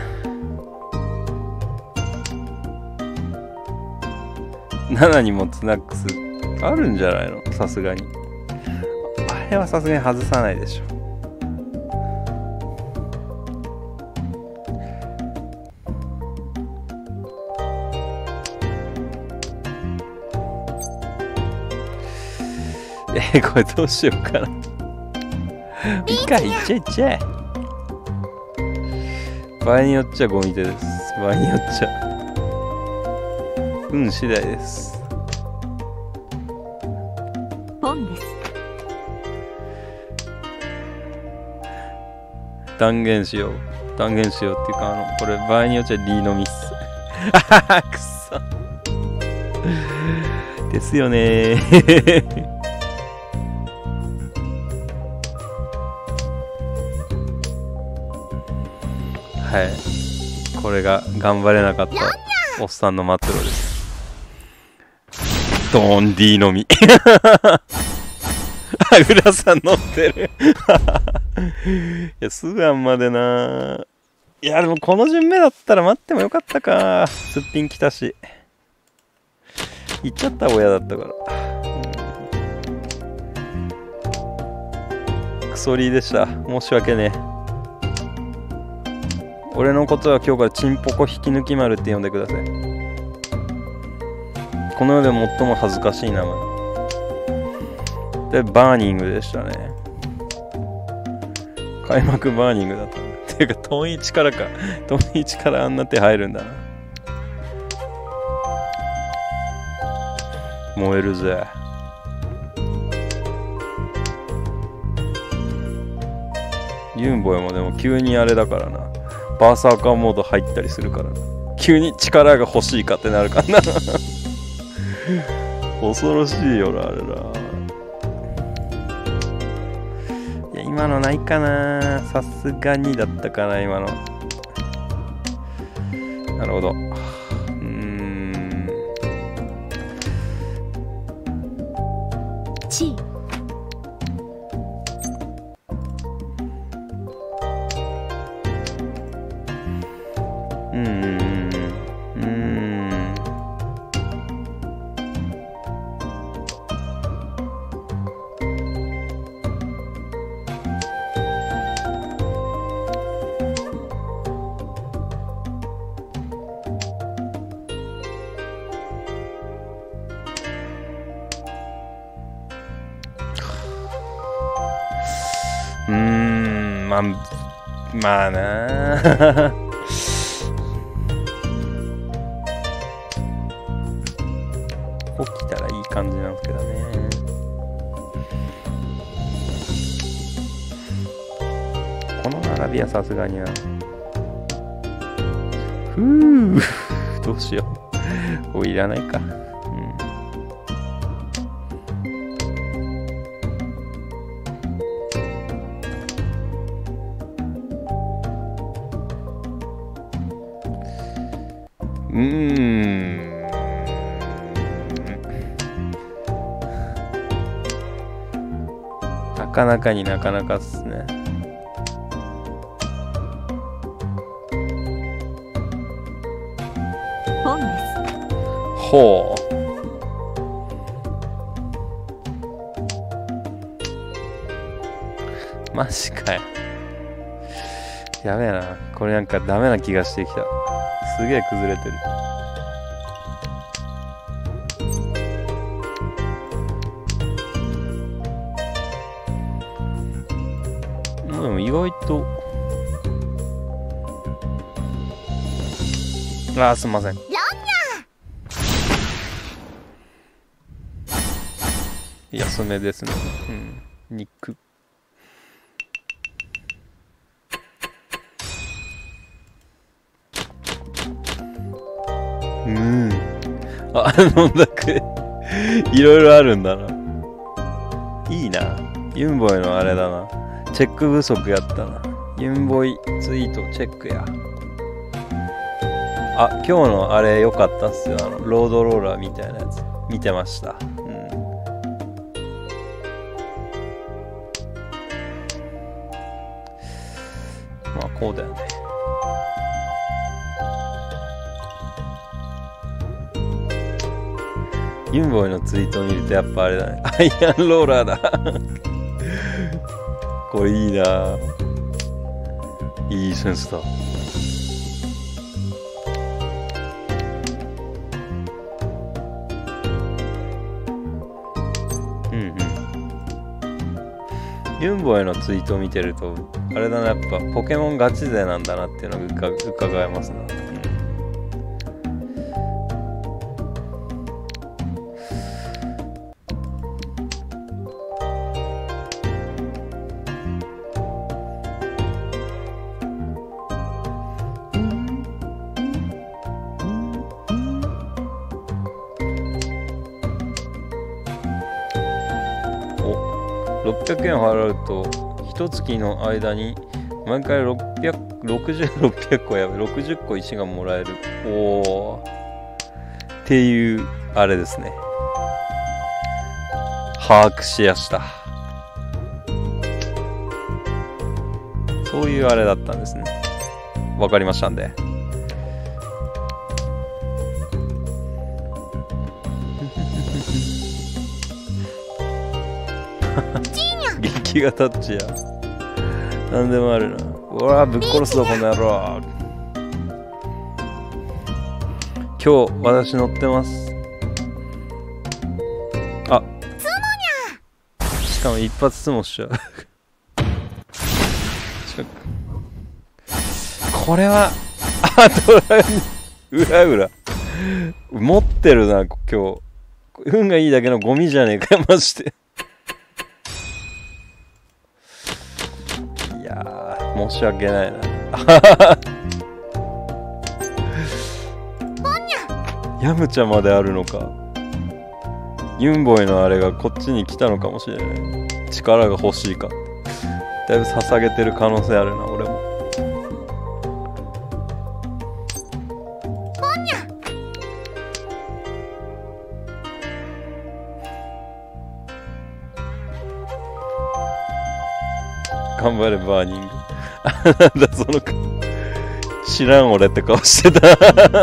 な。7にもツナックスあるんじゃないの？さすがに。あれはさすがに外さないでしょ。これどうしようかな。いいか、いっちゃいっちゃえ。場合によっちゃゴミ手です。場合によっちゃ運次第です。 ポンです。 断言しよう。断言しようっていうか、これ場合によっちゃリーのミス。くそですよねはい、これが頑張れなかったおっさんの末路です。ドーン D のみ浦さん乗ってるいやすぐあんまでな。いやでもこの順目だったら待ってもよかったか。すっぴん来たし行っちゃった親だったから、クソリーでした。申し訳ねえ。俺のことは今日からチンポコ引き抜き丸って呼んでください。この世で最も恥ずかしい名前でバーニングでしたね。開幕バーニングだった。っていうかトン1からか。トン1からあんな手入るんだな。燃えるぜ。ユンボイもでも急にあれだからな、バーサーカーモード入ったりするからな。急に力が欲しいかってなるからな恐ろしいよなあれな。いや今のないかな、さすがにだったかな今の。なるほど。 チまあなここ来たらいい感じなんですけどね。この並びはさすがにな。どうしようおいらないか。なかなかになかなかっすね。 ポンです。 ほう。マジかよ。やべえな。これなんかダメな気がしてきた。すげえ崩れてる。でも意外と。あーすんません。安めですね。肉。 あ、飲んだくいろいろあるんだな。いいな。ユンボイのあれだな。チェック不足やったな。ユンボイツイートチェックや。あ、今日のあれ良かったっすよ。ロードローラーみたいなやつ。見てました。まあ、こうだよね。ユンボイのツイートを見るとやっぱあれだね。アイアンローラーだ。これいいな。いいセンスだ。ユンボイのツイートを見てるとあれだな、やっぱポケモンガチ勢なんだなっていうのが伺えますな。600円払うと1月の間に毎回600個やべ60個石がもらえる。おーっていうあれですね。把握しやした。そういうあれだったんですね。わかりましたんで。劇画タッチや。なんでもあるな。うわぶっ殺すぞこの野郎。今日私乗ってます。あ、しかも一発つもしちゃう。これはうらうら持ってるな今日。運がいいだけのゴミじゃねえかよマジで。申し訳ないな。ヤムチャまであるのか。ユンボイのあれがこっちに来たのかもしれない。力が欲しいか。だいぶ捧げてる可能性あるな、俺も。頑張れバーニング。なんだその知らん俺って顔してた。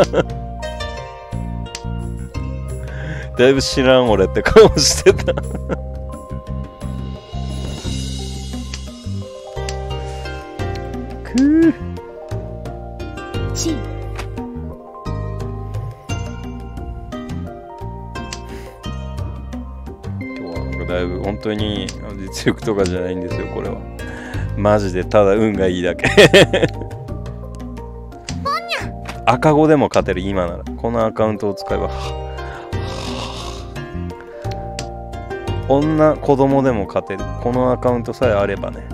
だいぶ知らん俺って顔してた。くー今日はだいぶ本当に実力とかじゃないんですよこれは。マジでただ運がいいだけ。赤子でも勝てる今なら。このアカウントを使えば女子供でも勝てる。このアカウントさえあればね。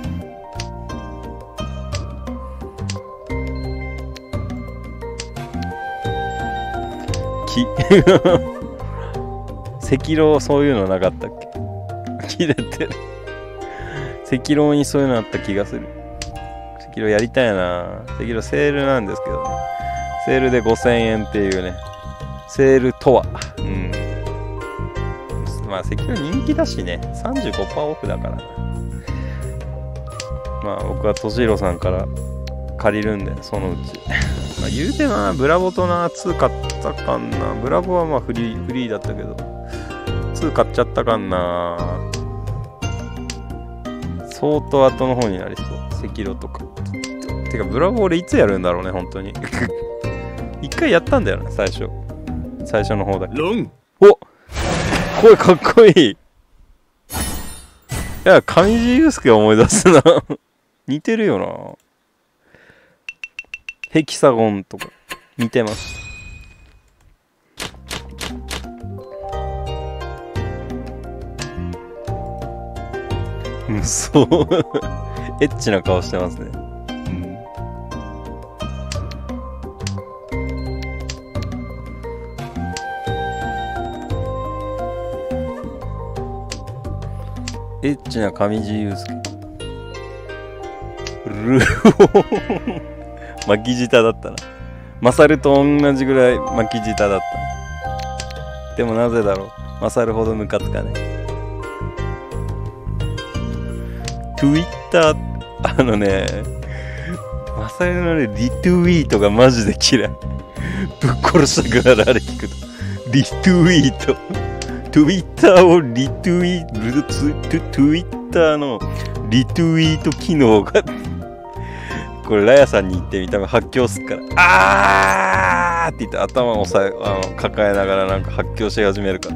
赤狼そういうのなかったっけ。切れてる。赤狼にそういうのあった気がする。赤狼やりたいな。赤狼セールなんですけどね。セールで5000円っていうね。セールとは。まあ赤狼人気だしね。35% オフだからな。まあ僕はとしひろさんから借りるんで、そのうち。まあ言うてな、ブラボとな、2買ったかんな。ブラボはまあフリーだったけど、2買っちゃったかんな。相当後の方になりそう。赤狼とか。てか、ブラボー俺いつやるんだろうね、本当に。一回やったんだよね、最初の方だけ。お声かっこいい。いや、上地雄介を思い出すな。似てるよな。ヘキサゴンとか、似てます。そうエッチな顔してますね。 エッチな上地雄介。巻き舌だったな。マサルと同じぐらい巻き舌だった。でもなぜだろう。マサルほどムカつかね。Twitter、マサルのね、リツイートがマジで嫌い。ぶっ殺したくなる、あれ聞くと。リツイート。Twitter をリツイート、Twitter のリツイート機能が、これラヤさんに言ってみたら発狂すっから、あーって言って頭を抱えながらなんか発狂し始めるから。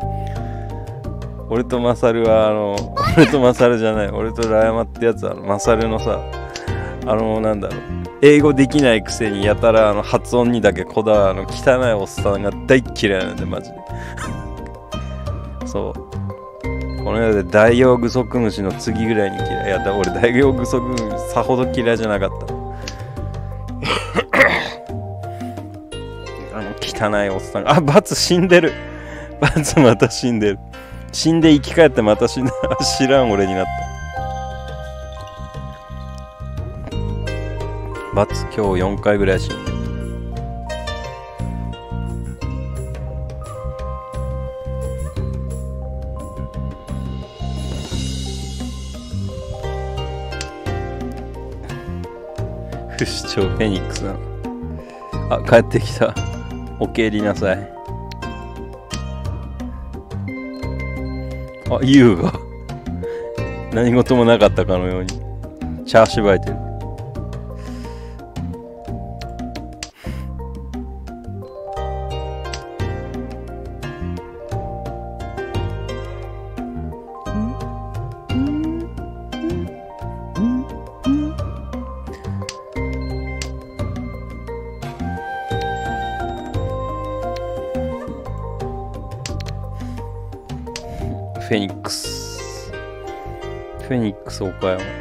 俺とマサルは俺とマサルじゃない、俺とラヤマってやつはマサルのさ、なんだろう、英語できないくせにやたら発音にだけこだわる汚いおっさんが大嫌いなんでマジで。そう。この世でダイオウグソクムシの次ぐらいに嫌い。いや、俺ダイオウグソクムシさほど嫌いじゃなかった。汚いおっさんが、バツ死んでる。バツまた死んでる。死んで生き返ってまた死んだ。知らん俺になった。バツ今日4回ぐらい死んでる。不死鳥フェニックスなの。帰ってきた。お帰りなさい。ユウが何事もなかったかのようにチャーシュバいてる。フェニックス。フェニックス岡山。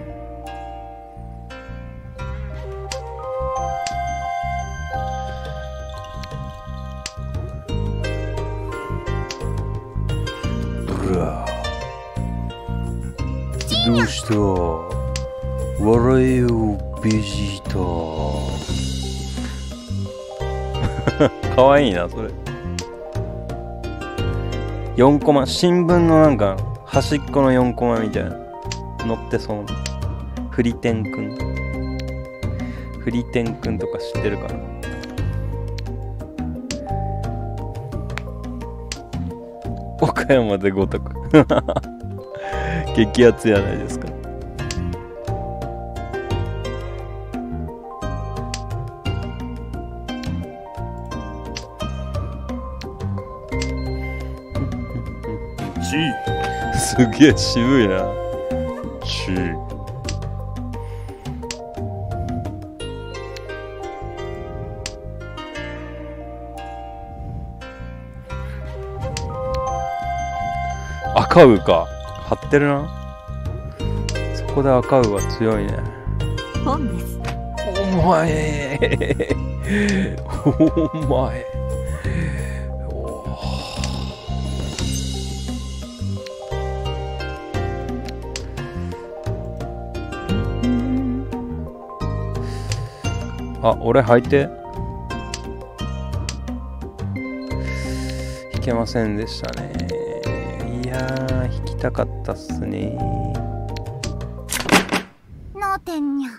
ブラどうした笑えよベジータ。かわいいなそれ。4コマ、新聞のなんか端っこの4コマみたいな載ってそうな。フリテンくん。フリテンくんとか知ってるかな。岡山でごとく。激アツやないですか。すげえ渋いな。赤羽か。張ってるな。そこで赤羽は強いね。 ポンです。 お前お前俺履いて弾けませんでしたね。いやー弾きたかったっすね。 のてんにゃ。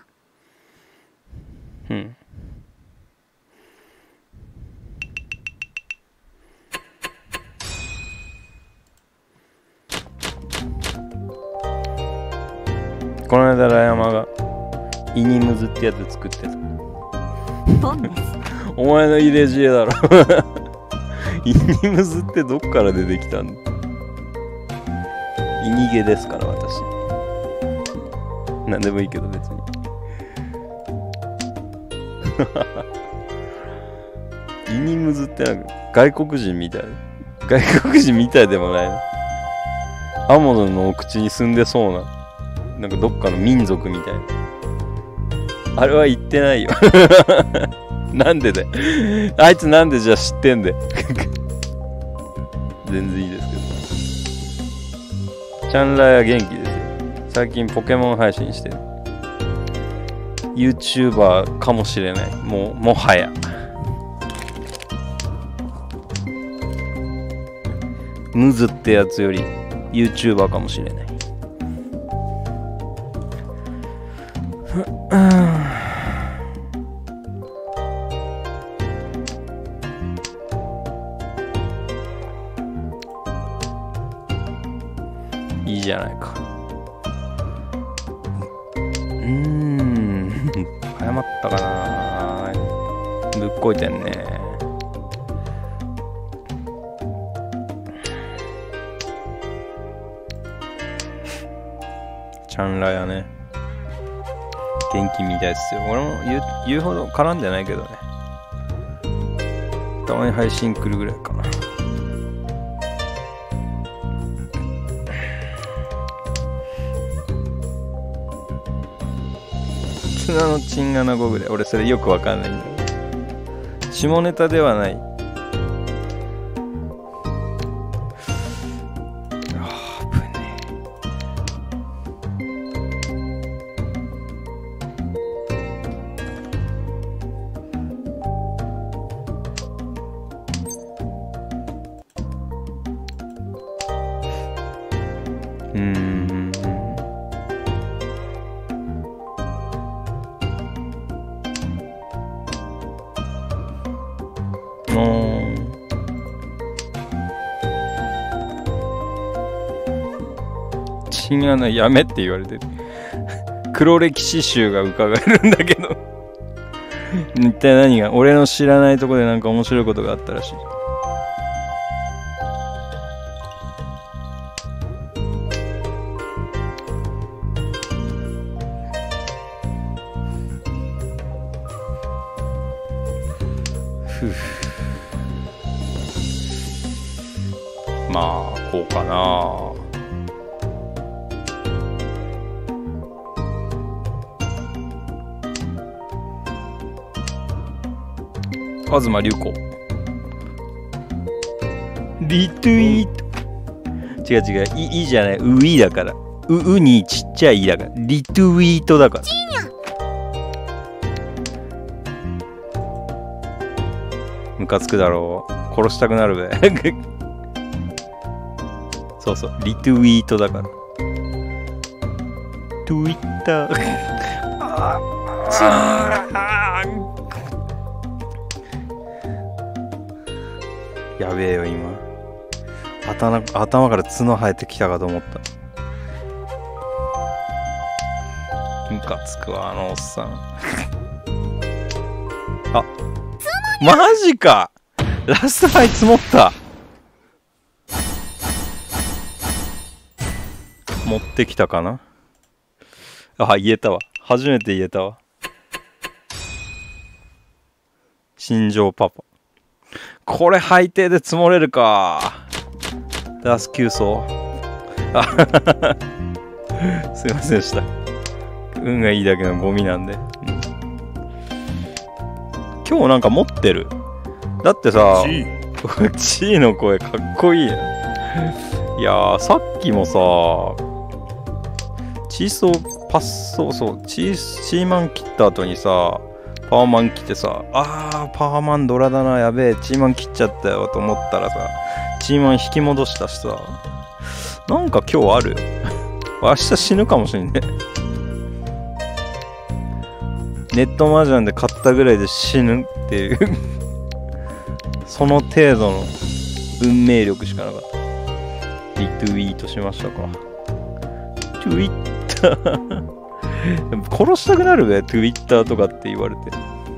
この間ラヤマがイニムズってやつ作ってた。 ポンです。 お前の入れ知恵だろ。イニムズってどっから出てきたんだ。イニゲですから私。なんでもいいけど別に。イニムズってなんか外国人みたい。外国人みたいでもないな。アモノのお口に住んでそうな。なんかどっかの民族みたいな。あれは言ってないよ。なんでだよ。あいつなんでじゃあ知ってんで。全然いいですけど。ちチャンラヤ元気ですよ。最近ポケモン配信してる。YouTuber かもしれない。もはや。ムズってやつより YouTuber かもしれない。いいじゃないか。早まったかな。ぶっこいてんね。チャンラヤね。元気みたいですよ。俺も言うほど絡んでないけどね。たまに配信来るぐらいかな。砂のチンアナゴぐらい。俺それよくわかんないんだけど。下ネタではない。チンアナやめって言われてる。黒歴史集が伺えるんだけど一体何が、俺の知らないところでなんか面白いことがあったらしい。まあこうかな。東龍子リツイート。違ういじゃない、ウイだから。うにちっちゃいいだからリツイートだから。ムカつくだろう。殺したくなるべそうそう、リツイートだから。Twitter やべえよ今。頭から角生えてきたかと思った。ムカつくわあのおっさんあ、マジか。ラストファイ積もった。持ってきたかな。あ、言えたわ。初めて言えたわ。新庄パパ。これ最低で積もれるか。ダース急走。あすいませんでした。運がいいだけのゴミなんで、今日なんか持ってる。だってさ、チーの声かっこいいよ。いやー、さっきもさ、チーマン切った後にさ、パーマン来てさ、パーマンドラだな、やべえ、チーマン切っちゃったよと思ったらさ、チーマン引き戻したしさ、なんか今日あるよ。明日死ぬかもしんね。ネットマージャンで買ったぐらいで死ぬっていうその程度の運命力しかなかった。リツイートしましたか。Twitter 殺したくなるべ、Twitter とかって言われて。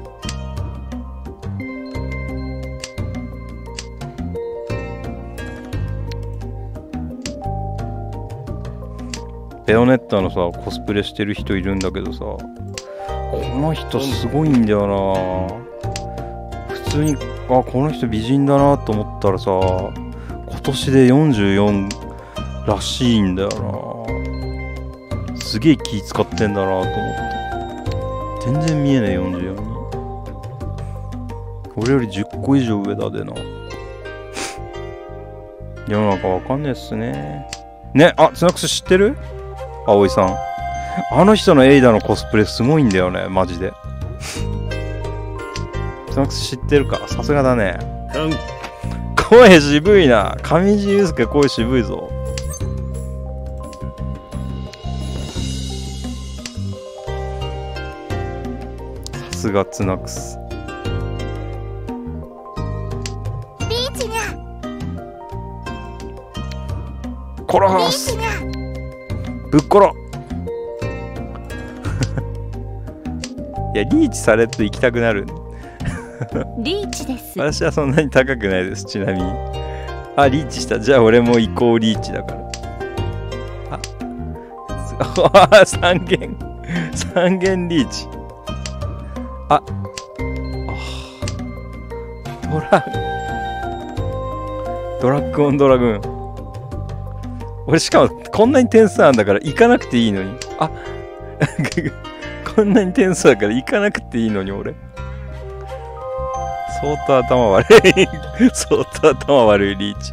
ベヨネッタのさ、コスプレしてる人いるんだけどさ、この人すごいんだよな。普通にこの人美人だなと思ったらさ、今年で44らしいんだよな。すげえ気使ってんだなと思って。全然見えねえ44に。俺より10個以上上だでな。世の中わかんねえっすね。 ね、あ、ツナクス知ってる？葵さん。あの人のエイダのコスプレすごいんだよね、マジで。ツナクス知ってるか？さすがだね。声渋いな。上地雄介声渋いぞ。さすがツナクス。 リーチにゃ。 殺す。ぶっ殺。いや、リーチされると行きたくなる。 リーチです。 私はそんなに高くないです、ちなみに。あ、リーチした。じゃあ俺も移行リーチだから。あ、三元リーチ。あ、ドラッグオンドラグーン。俺しかもこんなに点数あんだから行かなくていいのに。あこんなに点数だから行かなくていいのに俺。相当頭悪い相当頭悪いリーチ。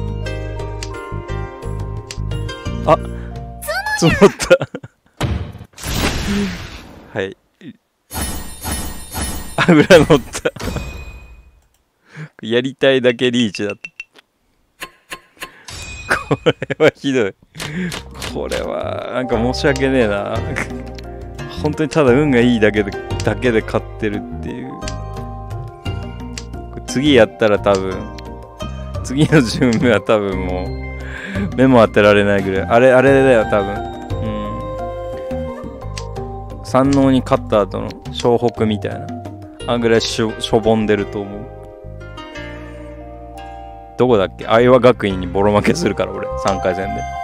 あ、積もったはい。油乗ったやりたいだけリーチだった。これはひどい。これはなんか申し訳ねえな。本当にただ運がいいだけで勝ってるっていう。次やったら多分次の順目は多分もう目も当てられないぐらい。あれだよ多分。山王に勝った後の湘北みたいなあんぐらいしょぼんでると思う。どこだっけ？愛和学院にボロ負けするから俺3回戦で。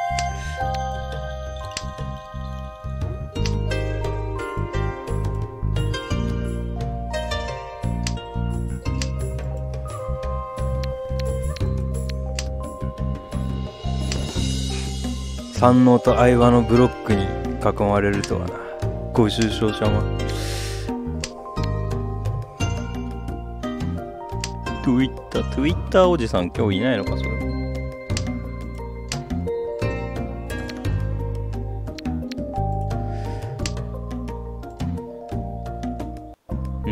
山王と愛和のブロックに囲まれるとはな。ご愁傷様。Twitter おじさん今日いないのかそれ。うん。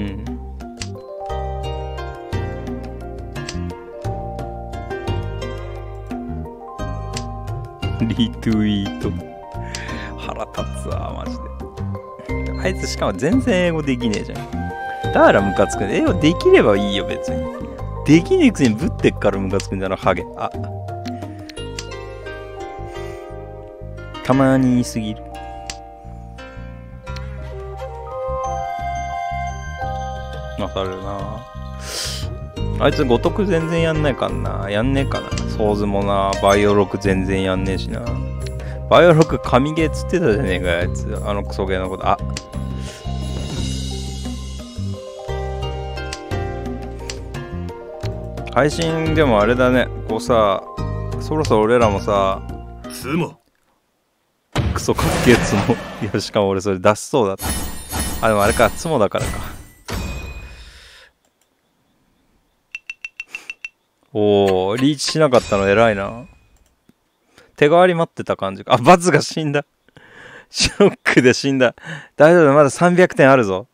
リツイート腹立つわマジで。あいつしかも全然英語できねえじゃん。だからムカつくん。英語できればいいよ別に。できねえくせにぶってっからムカつくんだろハゲ。あ、たまに言いすぎる。わかるな。あいつごとく全然やんないかんな。やんねえかな。ソーズもな。バイオ6全然やんねえしな。バイオ6神ゲーつってたじゃねえかあいつ。あのクソゲーのこと。あ、配信でもあれだね。こうさ、そろそろ俺らもさ、クソかっけえツモ。いやしかも俺それ出しそうだった。あ、でもあれか、ツモだからか。おー、リーチしなかったの偉いな。手代わり待ってた感じか。あ、バズが死んだ。ショックで死んだ。大丈夫だ、まだ300点あるぞ。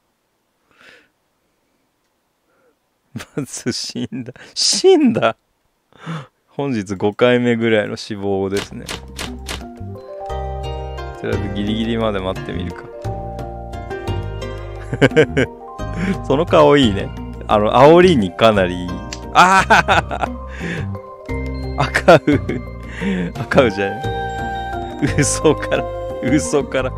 バズ死んだ。死んだ。本日5回目ぐらいの死亡ですね。とりあえずギリギリまで待ってみるか。その顔いいね。煽りにかなりいい。ああ赤うじゃね。嘘から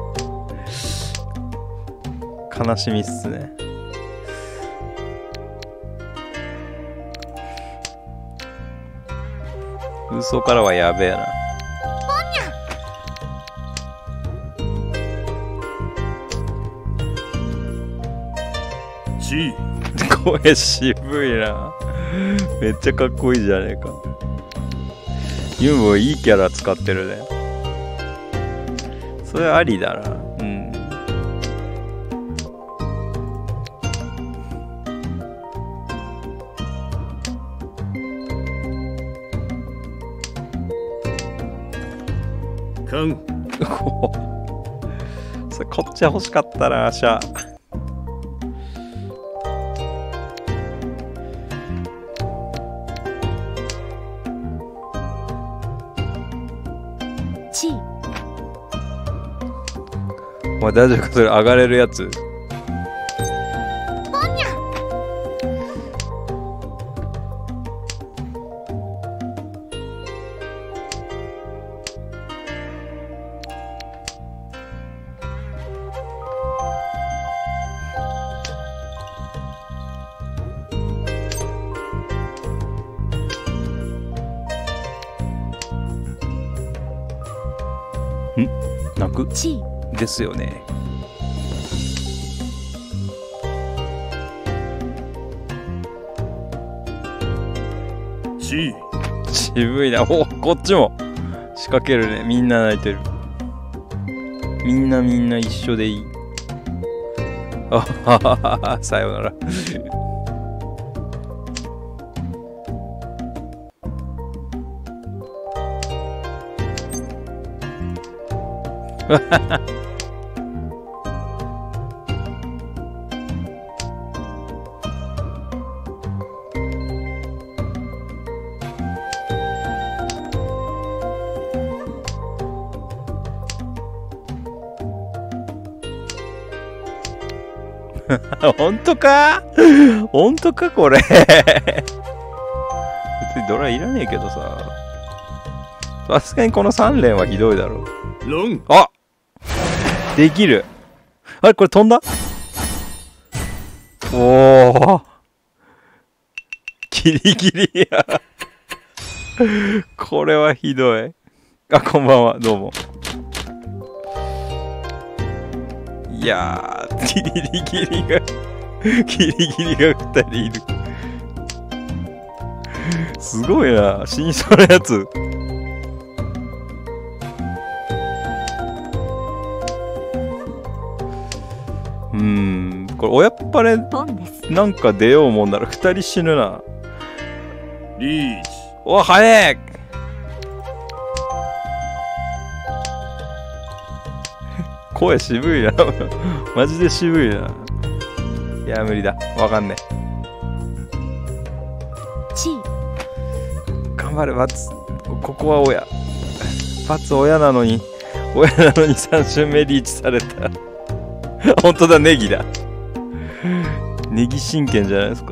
悲しみっすね。嘘からはやべえな。声渋いな。めっちゃかっこいいじゃねえか。ユンボいいキャラ使ってるね。それありだな。うん。 それこっちは欲しかったな、シャ。 チお前大丈夫か、それ上がれるやつ。 ポニャ。 泣くチですよね。渋いな。お、こっちも仕掛けるね。みんな泣いてる。みんな一緒でいい。あはははは、さよなら。本当か本当かこれ。別にドラいらねえけどさ。さすがにこの3連はひどいだろ。あ、できる。あれこれ飛んだ。おお、ギリギリや。これはひどい。あ、こんばんは、どうも。いやー、ギリギリが2人いる。すごいな、死にそうなやつ。これ親っぱれなんか出ようもんなら2人死ぬな。 リーチ。 お、早い。声渋いな。マジで渋いな。いや無理だ、わかんねえ。頑張れバツ。ここは親。バツ親なのに3瞬目リーチされた。本当だ、ネギだ。ネギ真剣じゃないですか。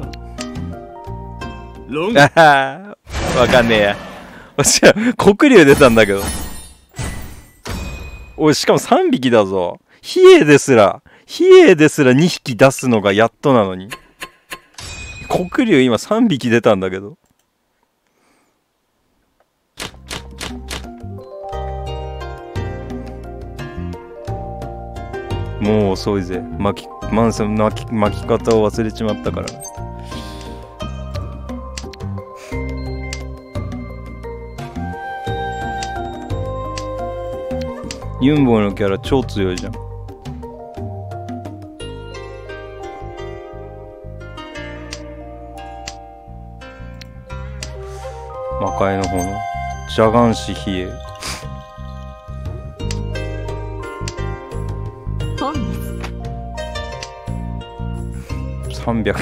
あはー、わかんねえや。黒竜出たんだけど。おい、しかも3匹だぞ。比叡ですら2匹出すのがやっとなのに。黒竜今3匹出たんだけど。もう遅いぜ。マンスの巻き方を忘れちまったから。ユンボのキャラ超強いじゃん。魔界の方のジャガンシヒエ。300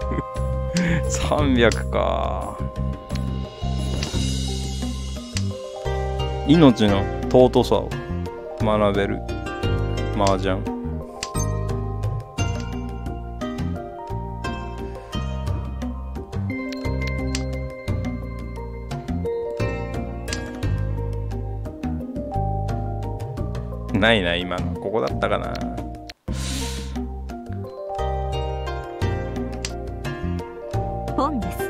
300か。命の尊さを学べる麻雀。ないな、今のここだったかな。 ポンです。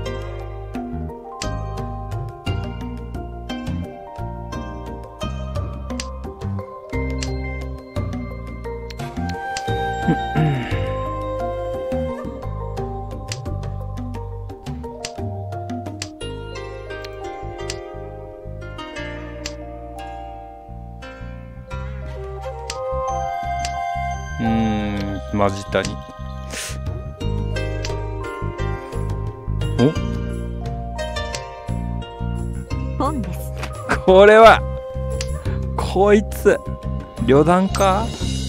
マジ谷。お？ ポンです。 これはこいつ旅団か。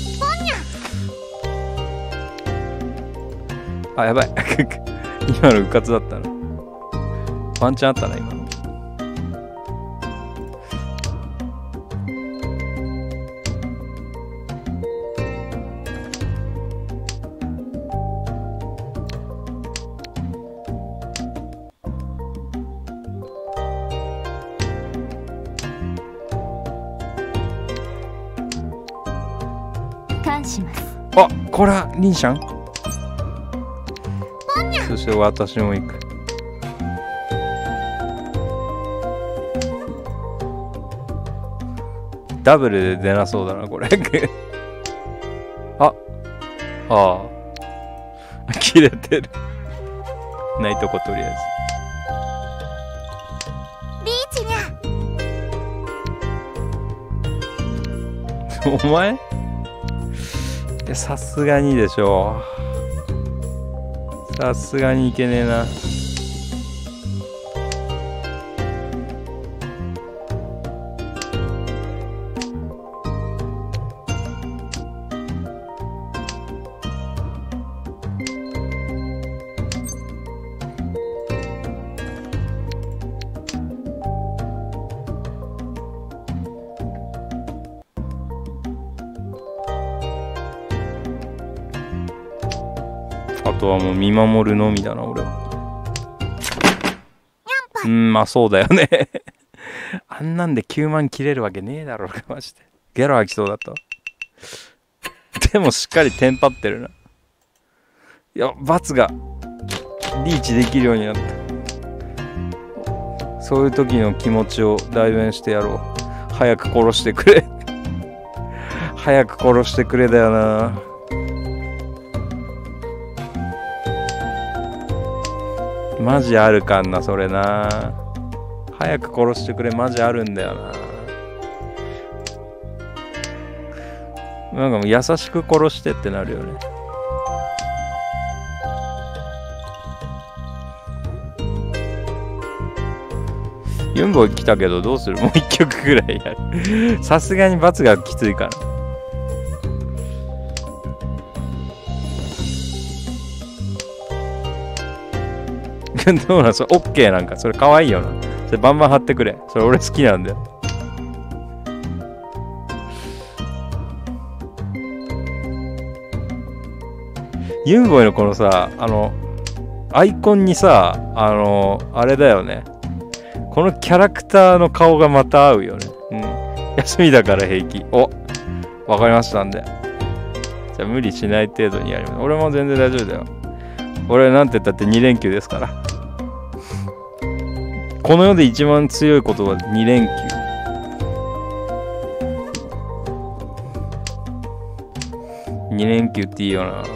あ、やばい今のうかつだったな。ワンチャンあったな今の。 感します。 あ、これはリンシャン。そして私も行く。ダブルで出なそうだなこれああ切れてる。ないとことりあえリーチにゃ。 ずお前いやさすがにでしょう。さすがにいけねえな。あとはもう見守るのみだな俺は。まあそうだよねあんなんで9万切れるわけねえだろうがマジで。ゲロ吐きそうだったわでもしっかりテンパってるな。いや罰がリーチできるようになった。そういう時の気持ちを代弁してやろう。早く殺してくれ早く殺してくれだよな。マジあるかんなそれな。早く殺してくれマジあるんだよな。なんかもう優しく殺してってなるよね。ユンボ来たけどどうする。もう1曲ぐらいやるさすがに罰がきついから。どうなんそれ OK なんか。それかわいいよな。それバンバン貼ってくれ。それ俺好きなんだよ。ユンボイのこのさ、アイコンにさ、あれだよね。このキャラクターの顔がまた合うよね。うん。休みだから平気。お、わかりましたんで。じゃあ無理しない程度にやります。俺も全然大丈夫だよ。俺なんて言ったって2連休ですから。この世で一番強い言葉2連休。2連休っていいよな。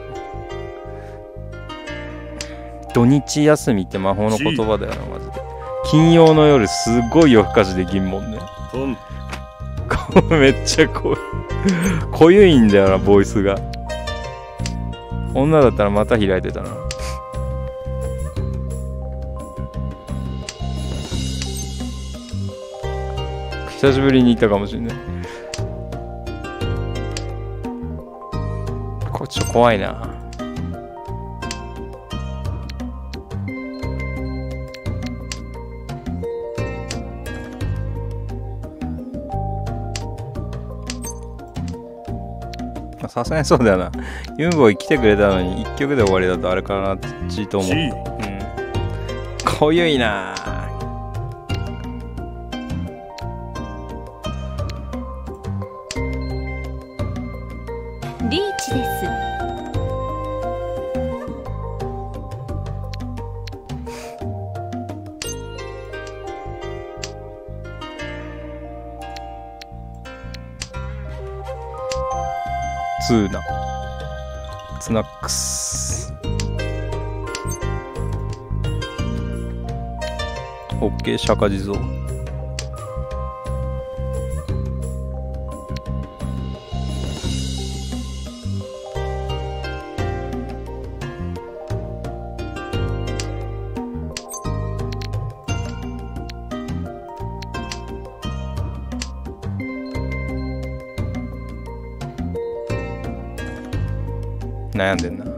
土日休みって魔法の言葉だよなマジで。金曜の夜すごい夜更かしできんもんね。めっちゃ濃ゆいんだよなボイスが。女だったらまた開いてたな。久しぶりにいたかもしれない。こっち怖いな。さすがにそうだよな。ユンボイ来てくれたのに1曲で終わりだとあれかなってちと思った。うん。濃ゆいな。 リーチです。 ツーナツナックスオッケー釈迦地蔵。 悩んでんな。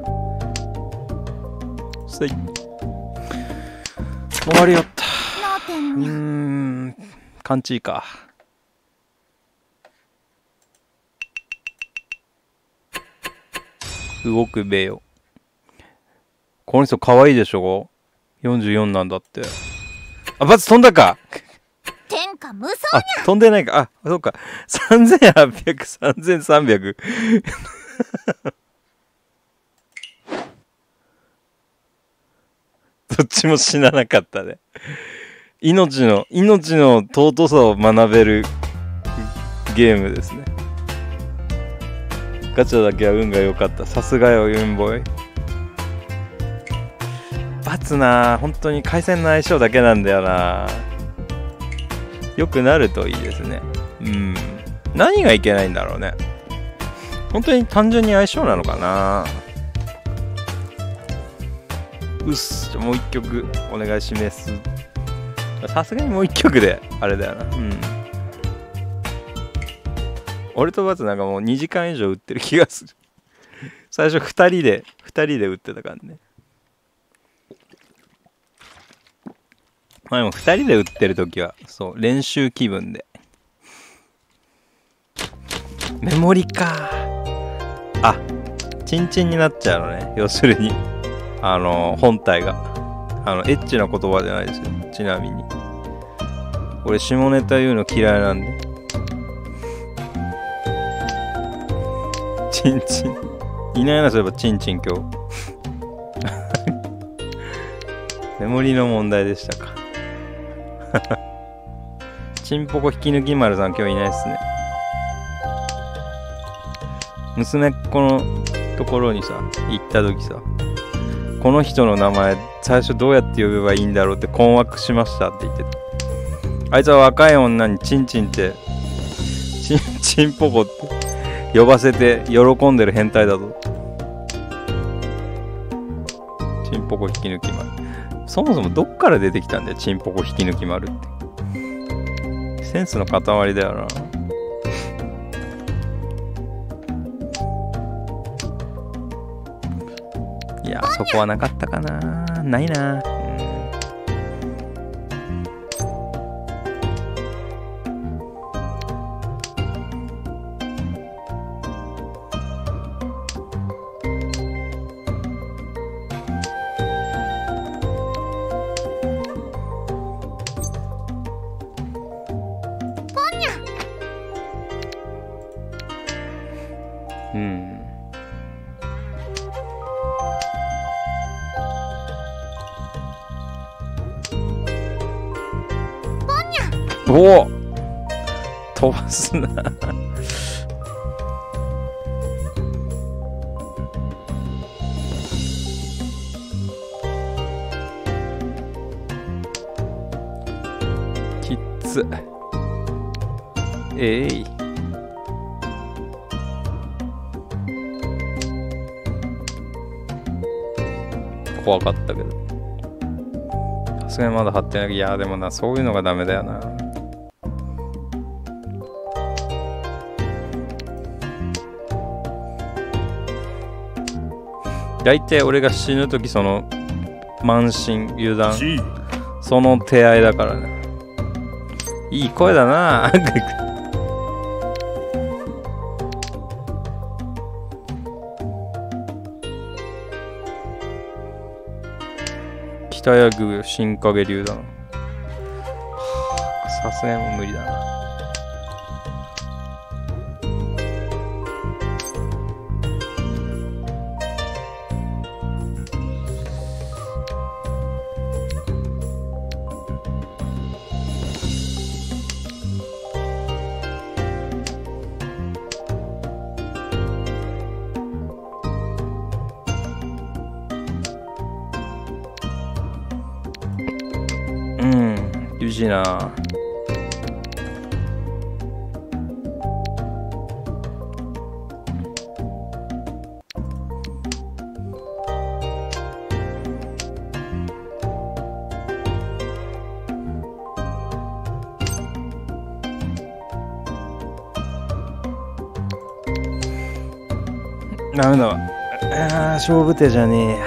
せい。終わりよった。勘違いか。動くべよ。この人可愛いでしょ ?44 なんだって。あ、バツ飛んだか。 天下無双あ、飛んでないか。あ、そうか。3800、3300。どっちも死ななかったね。命の尊さを学べるゲームですね。ガチャだけは運が良かった。さすがよ、ユンボイ。バツな、本当に回線の相性だけなんだよな。良くなるといいですね。うん。何がいけないんだろうね。本当に単純に相性なのかな。うっす、もう一曲お願いします。さすがにもう一曲であれだよな。うん。俺とバツなんかもう2時間以上売ってる気がする。最初2人で売ってたからね。まあでも2人で売ってるときはそう練習気分で。メモリか。あ、チンチンになっちゃうのね。要するに本体がエッチな言葉じゃないですよ。ちなみに俺下ネタ言うの嫌いなんで。チンチンいないな、そういえばチンチン今日。メモリの問題でしたか。チンポコ引き抜き丸さん今日いないっすね。娘っ子のところにさ行った時さ、この人の名前最初どうやって呼べばいいんだろうって困惑しましたって言ってた。あいつは若い女にチンチンってチンポコって呼ばせて喜んでる変態だぞ。チンポコ引き抜き丸。そもそもどっから出てきたんだよ、チンポコ引き抜き丸って。センスの塊だよな。いや、そこはなかったかな。ないな。おお、飛ばすな。きっつ。怖かったけど、さすがにまだ貼ってない。いやでもな、そういうのがダメだよな。大体俺が死ぬときその慢心油断その手合いだからね。いい声だな。北谷宮新影流だな。さすがにもう無理だな。厳しいな。ダメだわ。 勝負手じゃねえや。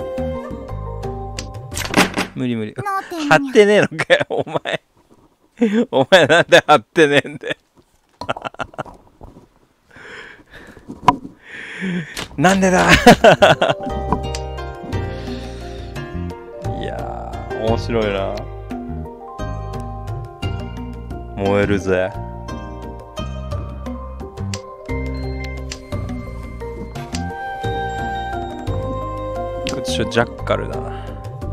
無理無理。 脳天に張ってねえのかよ、お前。お前なんで張ってねえんだよ。なんでだ。いやー、面白いな。燃えるぜ。こっちジャッカルだな。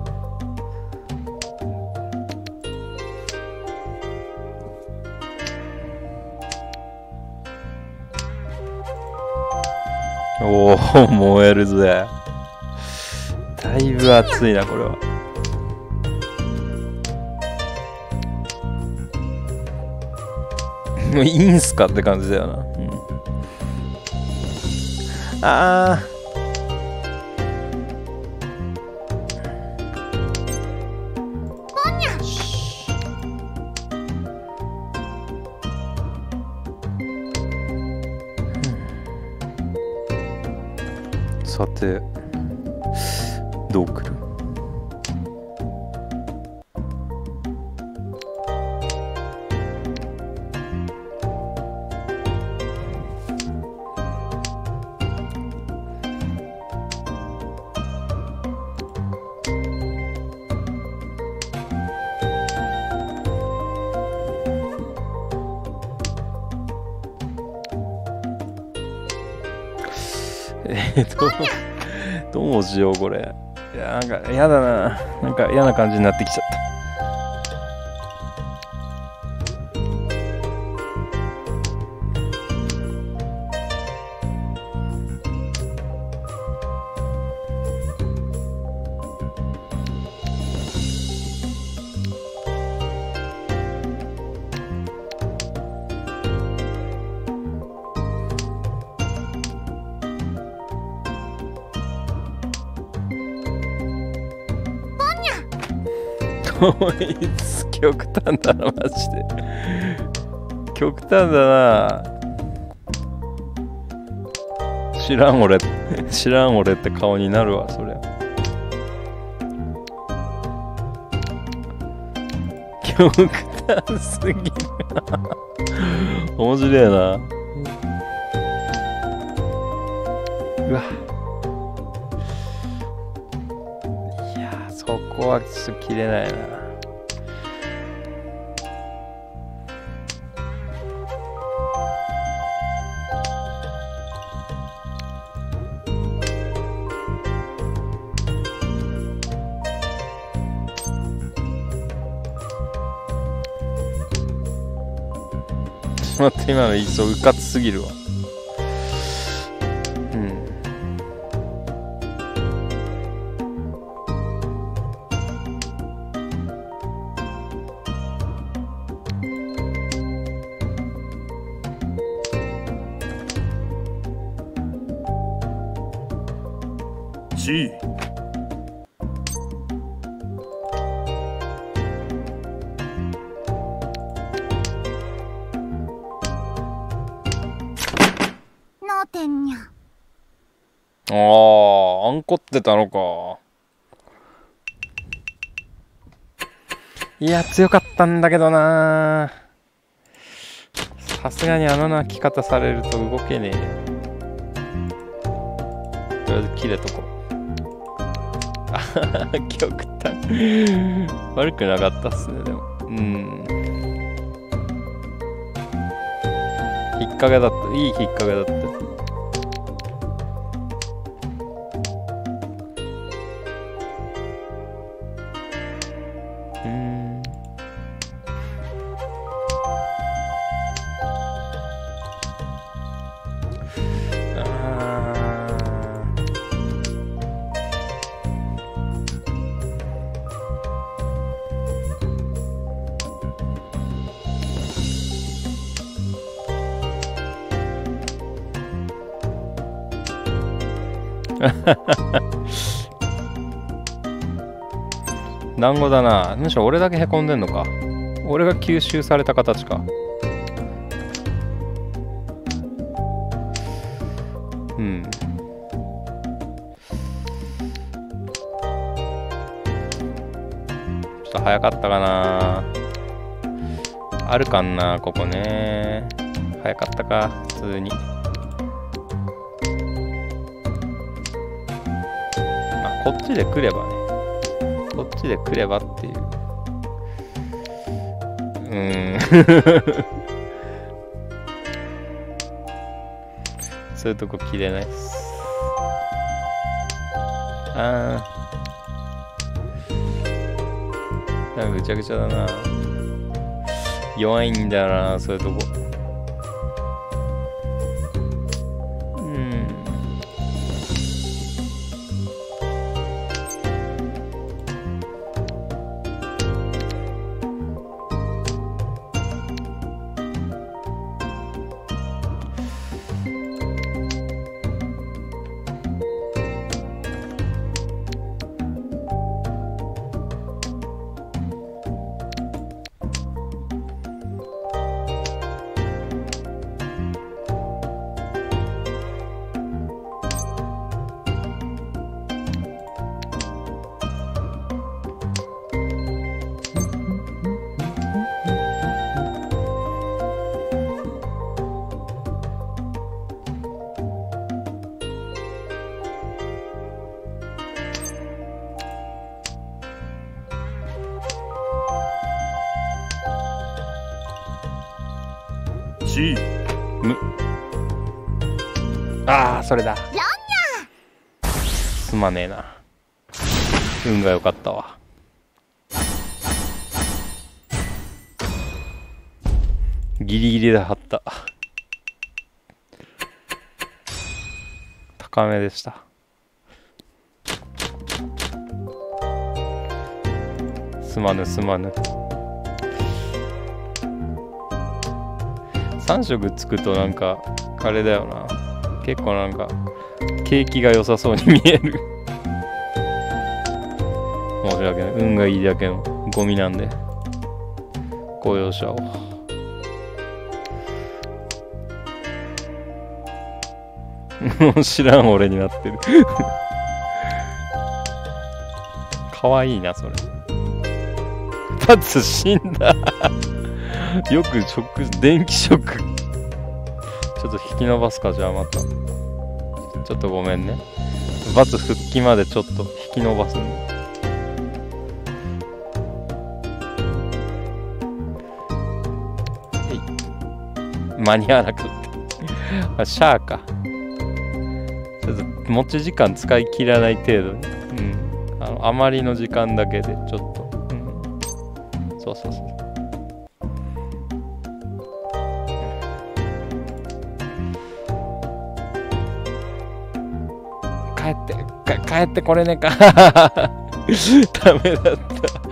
おお、燃えるぜ。だいぶ熱いな、これは。もういいんすかって感じだよな。うん、あー。さて、どう来る？どうしようこれ。いや、なんか嫌だな。なんか嫌な感じになってきちゃった。こいつ極端だな、マジで。極端だな。知らん俺って顔になるわ、そりゃ。極端すぎるな。面白いな。うわ。ここはちょっと切れないな。ちょっと待って、今の言いそううかつすぎるわ。 G。 脳天にゃ。 ああ、あんこってたのか。いや、強かったんだけどな。さすがにあの鳴き方されると動けねえよ。とりあえず切れとこう。極端。悪くなかったっすね、でも。引っ掛けだった。いい引っ掛けだった。団子だな。むしろ俺だけへこんでんのか。俺が吸収された形か。うん。 ちょっと早かったかな。あるかんな、ここね。早かったか、普通に。あ、こっちで来ればね。こっちで来ればっていう。そういうとこ切れないっす。あー。なんかぐちゃぐちゃだな。弱いんだよな、そういうとこ。 G。 ああ、それだ。すまねえな。運が良かったわ。ギリギリで張った。高めでした。すまぬすまぬ。3色つくとなんかあれだよな。結構なんか景気が良さそうに見える。申し訳ない。運がいいだけのゴミなんで。公用車を。もう知らん俺になってる。かわいいなそれ。パツ死んだ。よく電気ショック。ちょっと引き伸ばすか、じゃあまた。ちょっとごめんね。バツ復帰までちょっと引き伸ばすんで。間に合わなくって。あ、シャアか。ちょっと持ち時間使い切らない程度に。あまりの時間だけでちょっと。そうそうそう。帰ってこれねか。ダメだった。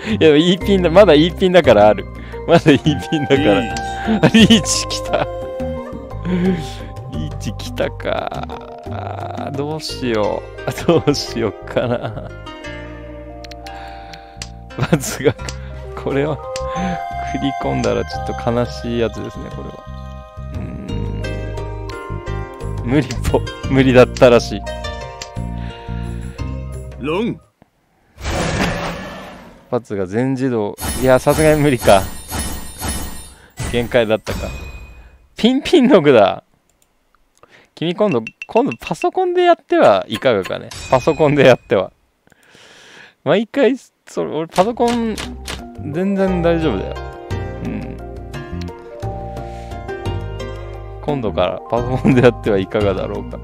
いや、いいピンだ。まだいいピンだからある。まだいいピンだから。リーチ来た。リーチ来たか。どうしよう。どうしようかな。まずが、これは、振り込んだらちょっと悲しいやつですね、これは。無理だったらしい。 ロン。 パツが全自動。いや、さすがに無理か。限界だったか。ピンノグだ。君今度パソコンでやってはいかがかね。パソコンでやっては。毎回、俺パソコン全然大丈夫だよ。今度からパソコンでやってはいかがだろうか。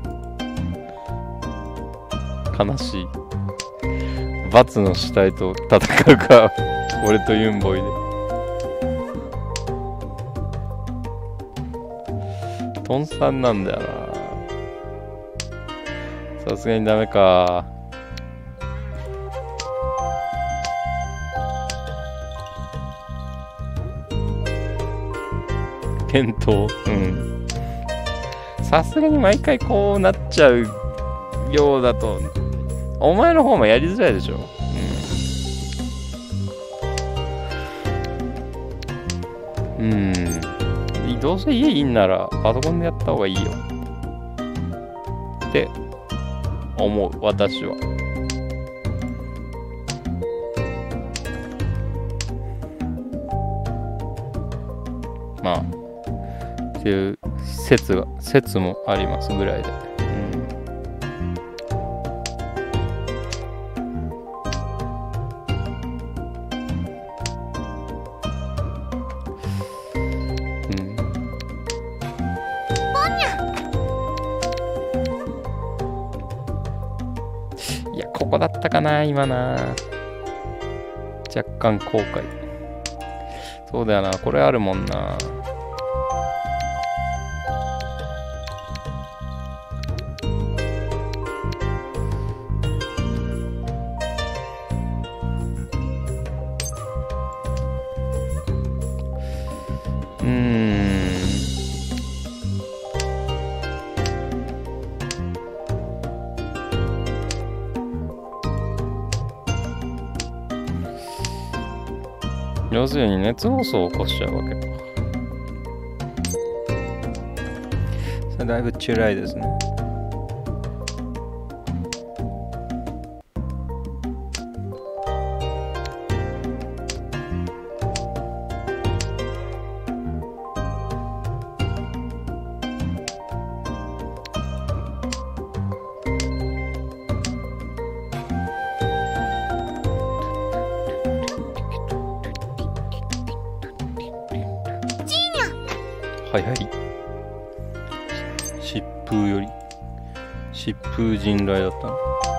悲しい。バツの死体と戦うか。俺とユンボイで。トンサンなんだよな。さすがにダメか。検討。さすがに毎回こうなっちゃうようだと、お前の方もやりづらいでしょ。どうせ家いいんならパソコンでやった方がいいよって思う、私は。 まあっていう説もありますぐらいで、いやここだったかな今な。若干後悔。そうだよな、これあるもんな。要するに熱放送を起こしちゃうわけか。それだいぶ辛いですね。はいはい。疾風より疾風陣雷だったの。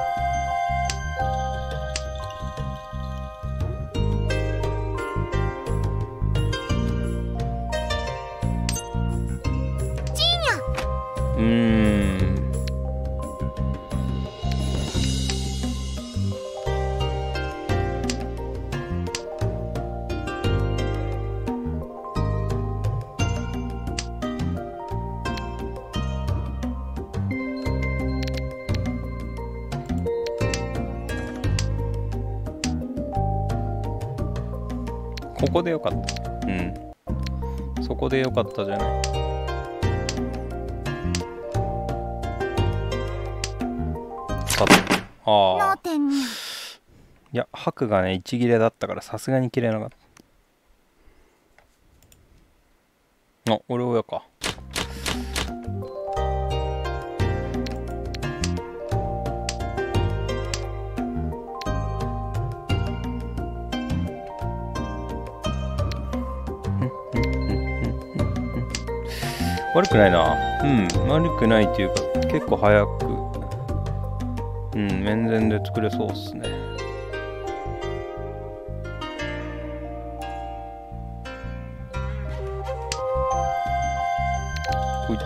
ここでよかった。そこでよかったじゃない。ああ。いや、白がね、1切れだったからさすがに切れなかった。あ、俺親か。悪くないな。悪くないというか、結構早く、面前で作れそうっすね。ほい。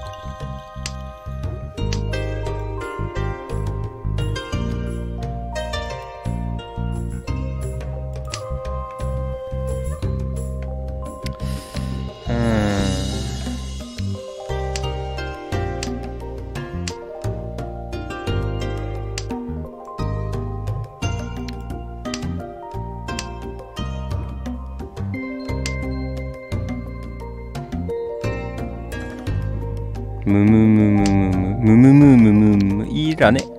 いいらね。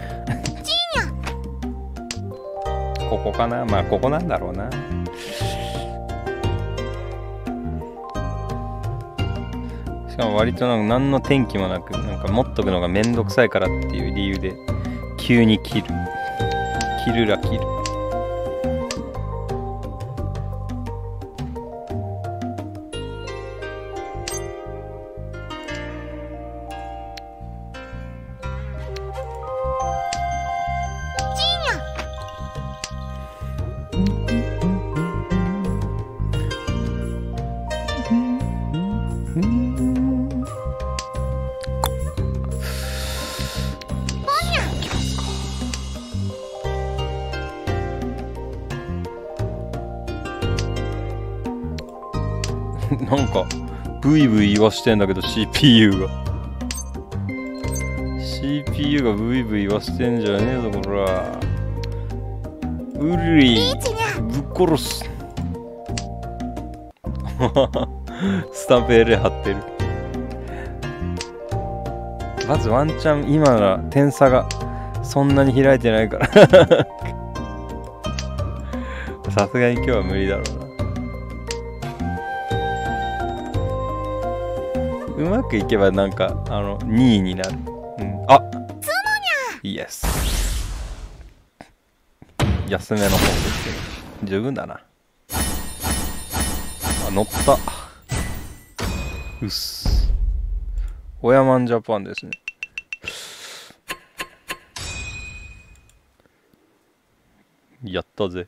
ここかな。まあここなんだろうな。しかも割となんか何の天気もなく、なんか持っとくのがめんどくさいからっていう理由で急に切るら切る。なんかブイブイ言わしてんだけど CPU がブイブイ言わしてんじゃねえぞこら。うるいぶっ殺すスタンプ LA 貼ってる。まずワンチャン今なら点差がそんなに開いてないからさすがに今日は無理だろうな。 うまくいけばなんか2位になる。うん、あイエス。安めの方ですけど十分だな。あ、乗った。うっす。オヤマンジャパンですね。やったぜ。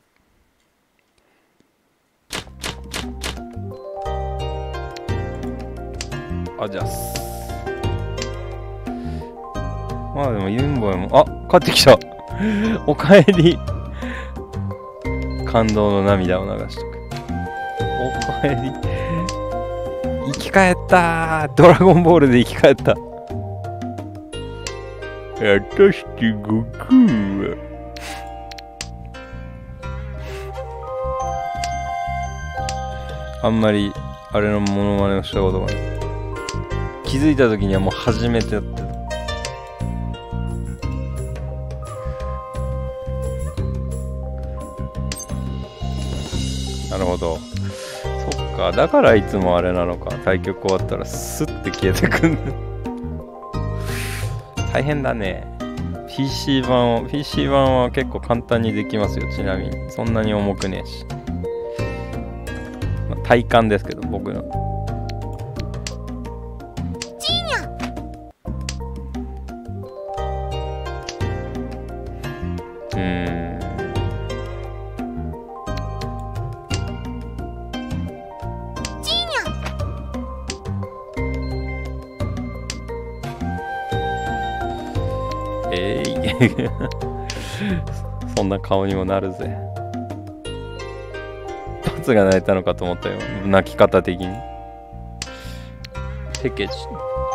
あ、じゃあす。まあでもユンボイも、あ、帰ってきた。おかえり。感動の涙を流しとく。おかえり。生き返ったー。ドラゴンボールで生き返った。果たして悟空はあんまりあれのモノマネをしたことがない。気づいた時にはもう初めてやってた。なるほど。そっか、だからいつもあれなのか。対局終わったらスッて消えてくんだ。大変だね。PC 版は結構簡単にできますよ。ちなみにそんなに重くねえし、まあ、体感ですけど僕の。そんな顔にもなるぜ。パツが泣いたのかと思ったよ。泣き方的に。ペケジ。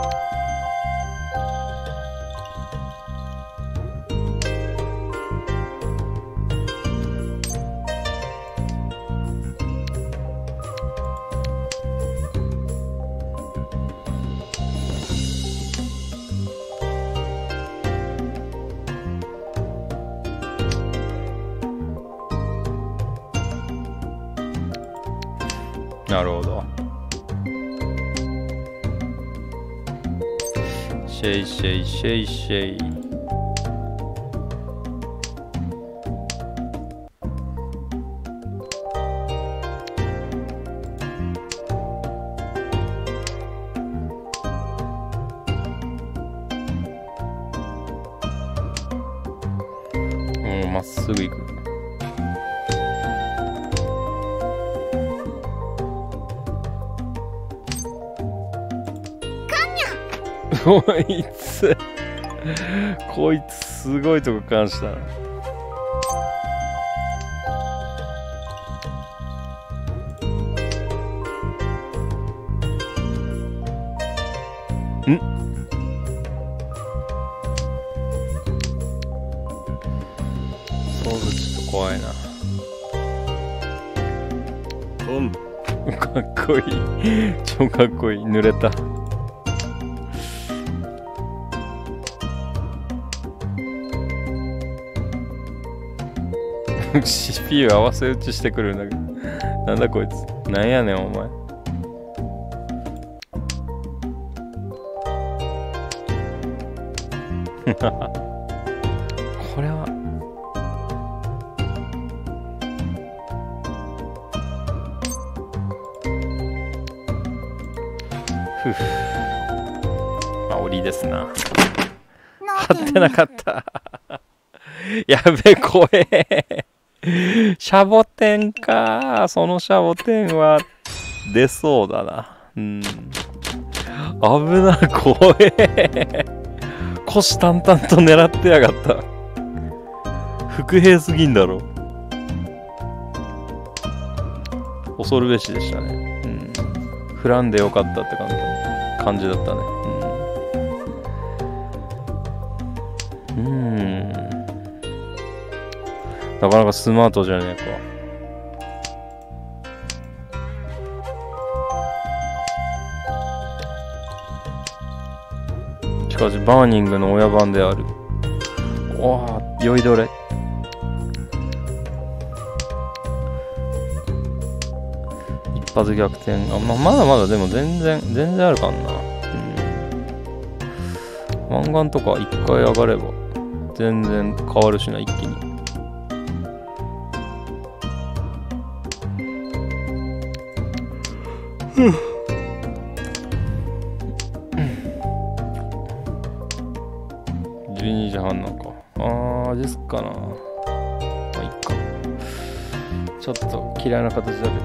なるほど。シェイシェイシェイシェイ。まっすぐ行く。こいつすごいとこ感したな。そうちょっと怖いな。かっこいい。超かっこいい。濡れた。CPU 合わせ打ちしてくるんだけど。なんだこいつ。なんやねんお前。これはふふ。煽りですな。貼ってなかった。やべ、怖え。シャボテンか。そのシャボテンは出そうだな。うん。危な、怖え。虎視眈々と狙ってやがった。伏兵すぎんだろ。恐るべしでしたね。うん。振らんでよかったって感じだったね。なかなかスマートじゃねえか。しかしバーニングの親番である。おお、酔いどれ。一発逆転。あ、まだまだでも全然あるかんな。 マンガンとか一回上がれば全然変わるしな、一気に。12時半なんか。ですかな。まあいっか。ちょっと嫌いな形だけど。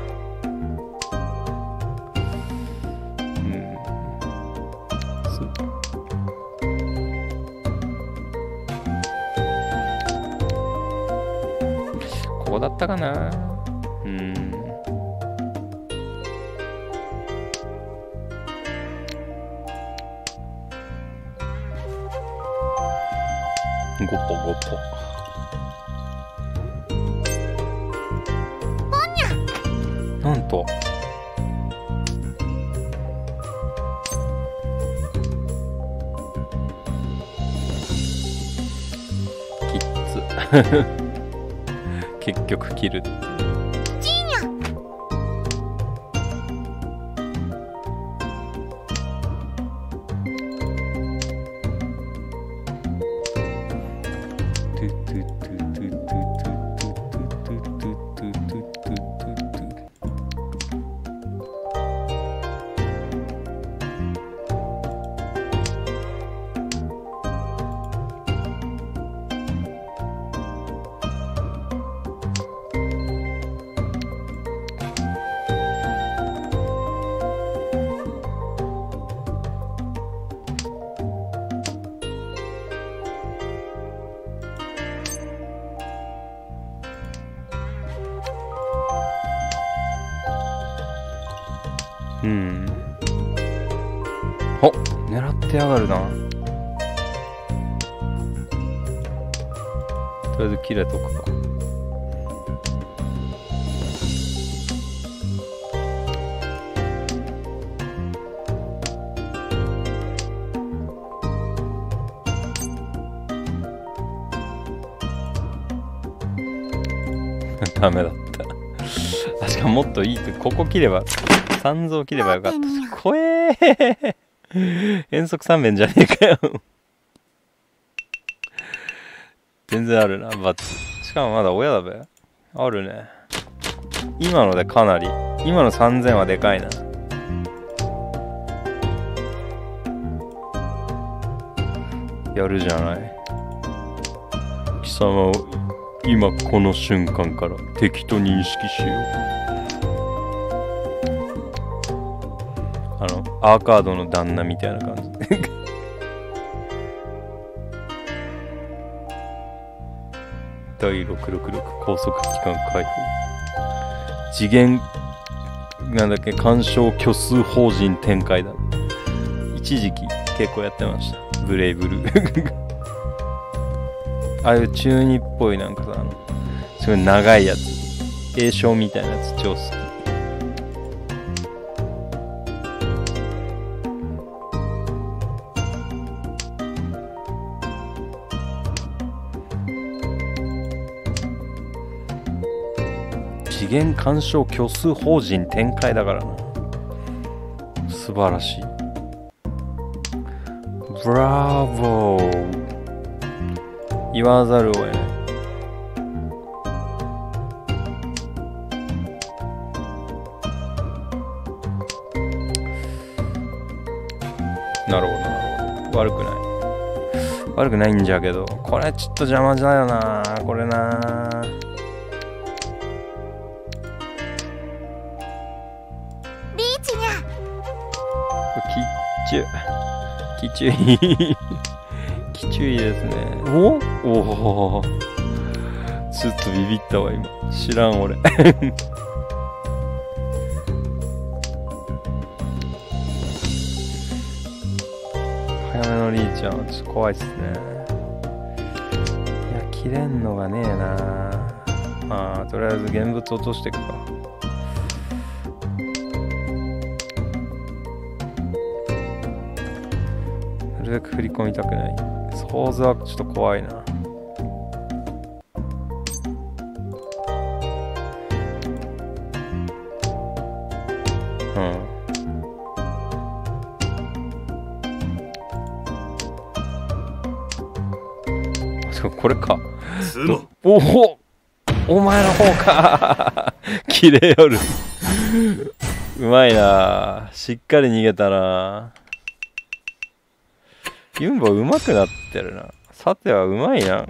ここだったかな。ゴポゴポ。なんとキッズ結局切るっていう。お、狙ってやがるな。とりあえず切れとくか。ダメだった。確かもっといいって、ここ切れば、三蔵切ればよかった。怖えー変則三面じゃねえかよ全然あるな、バッチ。しかもまだ親だべ。あるね。今のでかなり。今の3000はでかいな。やるじゃない。貴様を今この瞬間から敵と認識しよう。アーカードの旦那みたいな感じ第666高速期間解放。次元なんだっけ、干渉虚数法人展開だ。一時期結構やってました。ブレイブルああいう中二っぽいなんかさ、すごい長いやつ、栄唱みたいなやつ超好き。次元干渉虚数法人展開だからな。素晴らしい。ブラボー。言わざるを得ない。なるほどなるほど。悪くない。悪くないんじゃけど、これちょっと邪魔だよな。これな。きちゅいきちゅいですね。おおちょっとビビったわ今。知らん俺早めのリーちゃんはちょっと怖いっすね。いや切れんのがねえな。とりあえず現物落としていくか。なるべく振り込みたくない。想像はちょっと怖いな。 これか。 角おお、お前の方か。切れよる。うまいな。しっかり逃げたな。ユンボうまくなってるな。さてはうまいな。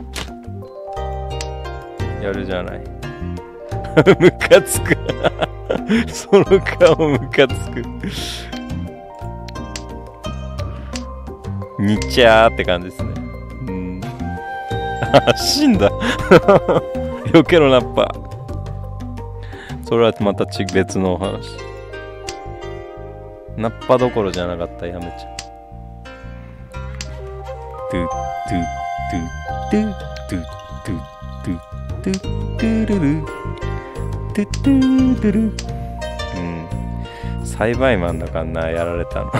やるじゃない。ムカつく。その顔ムカつく。にちゃーって感じですね。うん。あ、死んだ。避けろナッパ。それはまた別のお話。ナッパどころじゃなかった、やめちゃう。トゥトゥトゥトゥトゥトゥトゥトゥルルトゥトゥルル。うん。栽培マンだからな、やられたの。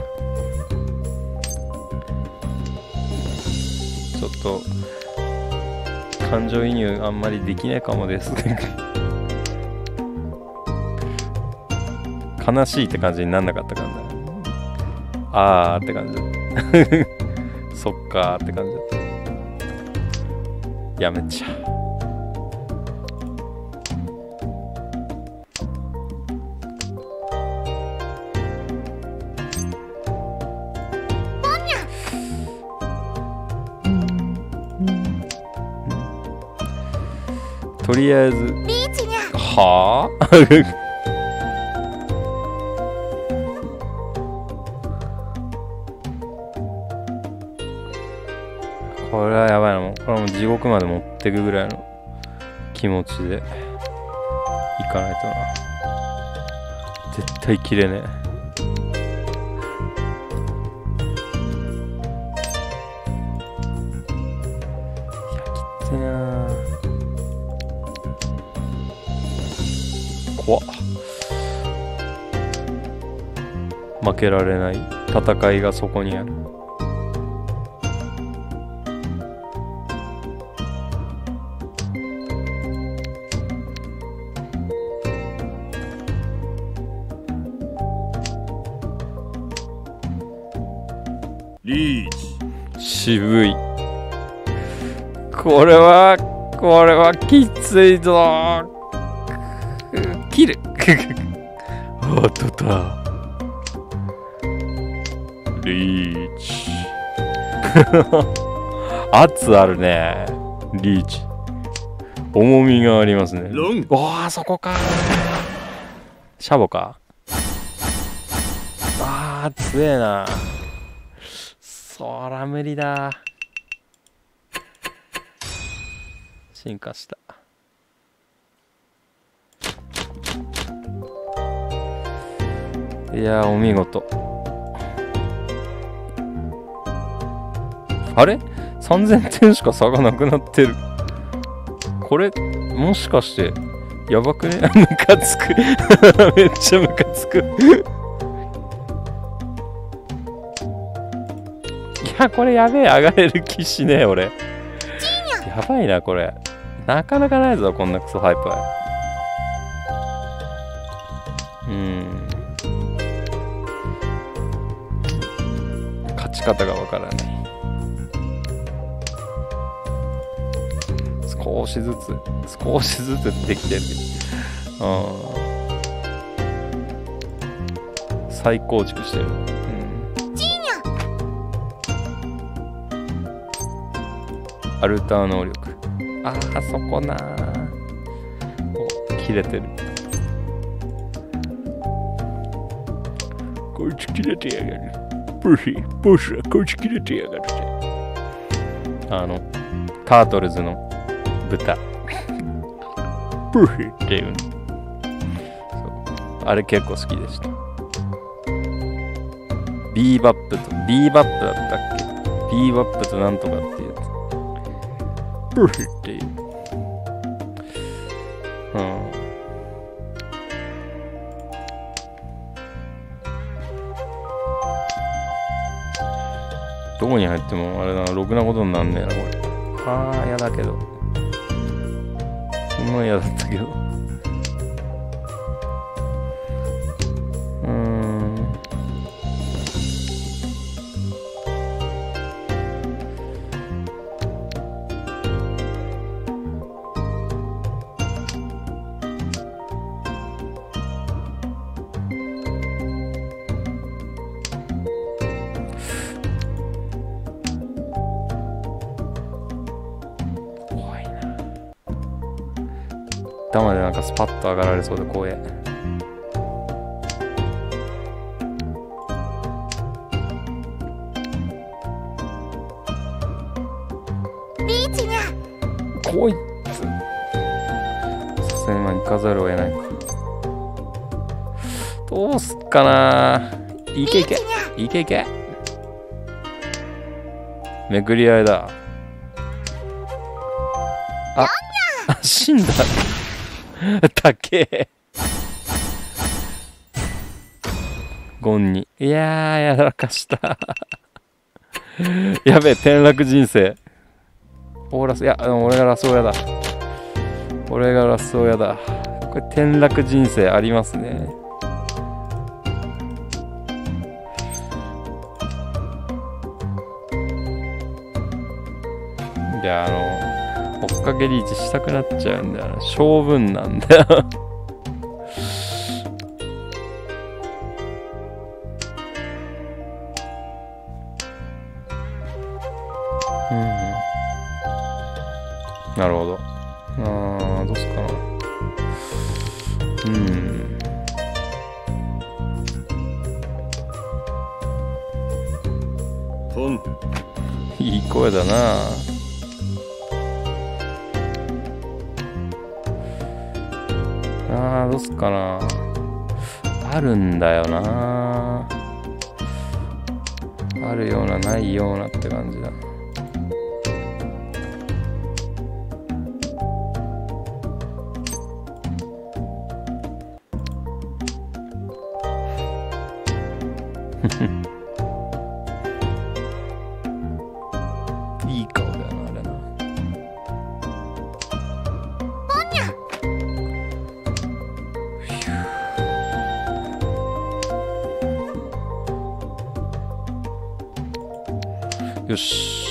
ちょっと感情移入あんまりできないかもですね。悲しいって感じになんなかったからな。あーって感じだった。そっかーって感じだった。やめちゃう。とりあえずリーチにゃ。 はあ。これはやばいな。もうこれはもう地獄まで持ってくぐらいの気持ちでいかないとな。絶対切れねえ。いや、きついなー。怖っ。負けられない戦いがそこにある。 リーチ渋い。これはきついぞ。切る。あっとったリーチ。圧あるね。リーチ重みがありますね。 ロンおー、そこか。シャボか。あー、強えな。そら無理だ。進化した。いやー、お見事。あれ ?3000 点しか差がなくなってる。これもしかしてやばくね。ムカつく。めっちゃムカつく。いや、これやべえ。上がれる気しねえ俺。やばいなこれ。なかなかないぞこんなクソハイパー。勝ち方がわからない。少しずつできてる。再構築してる。アルター能力。あそこなー。お、切れてる。こいつ切れてやがる。ボスはこいつ切れてやがるぜ。タートルズの豚。ブヒっていうの。そう。あれ結構好きでした。ビーバップだったっけ？ビーバップとなんとかっていうやつ。ブヒっていう。どこに入ってもあれだな、ろくなことになんねえな、これ。嫌だけど。すごい嫌だったけど。 一までなんかスパッと上がられそうで光栄。 リーチにゃ。 こいつさすがにまあ行かざるを得ないか。どうすっかな。いけいけいけいけ。めくり合いだ。あ、死んだ。たけえ。ゴンに。いやー、やらかした。やべえ、転落人生。オーラス、いや、俺がラス親だ。俺がラス親だ。これ、転落人生ありますね。いや、追っかけリーチしたくなっちゃうんだよな。性分なんだよ。うん。なるほど。どうすっかな。いい声だな。どうすっかな。あるんだよな。あるようなないようなって感じだ。いい顔だよな、あれな。よし。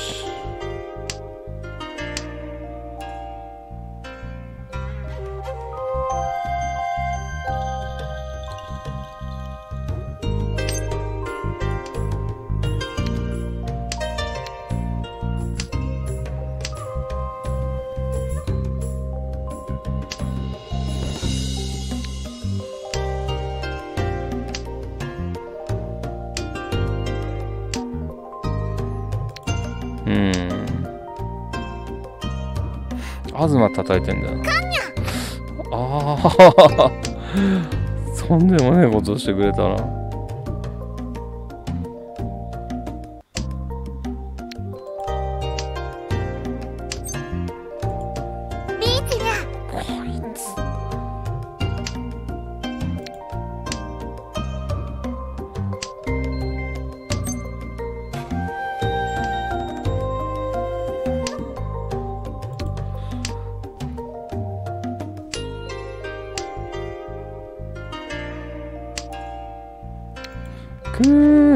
東叩いてんだよ。ああ、そんでもねえことしてくれたな。 リーチにゃ。 こいつ。くー。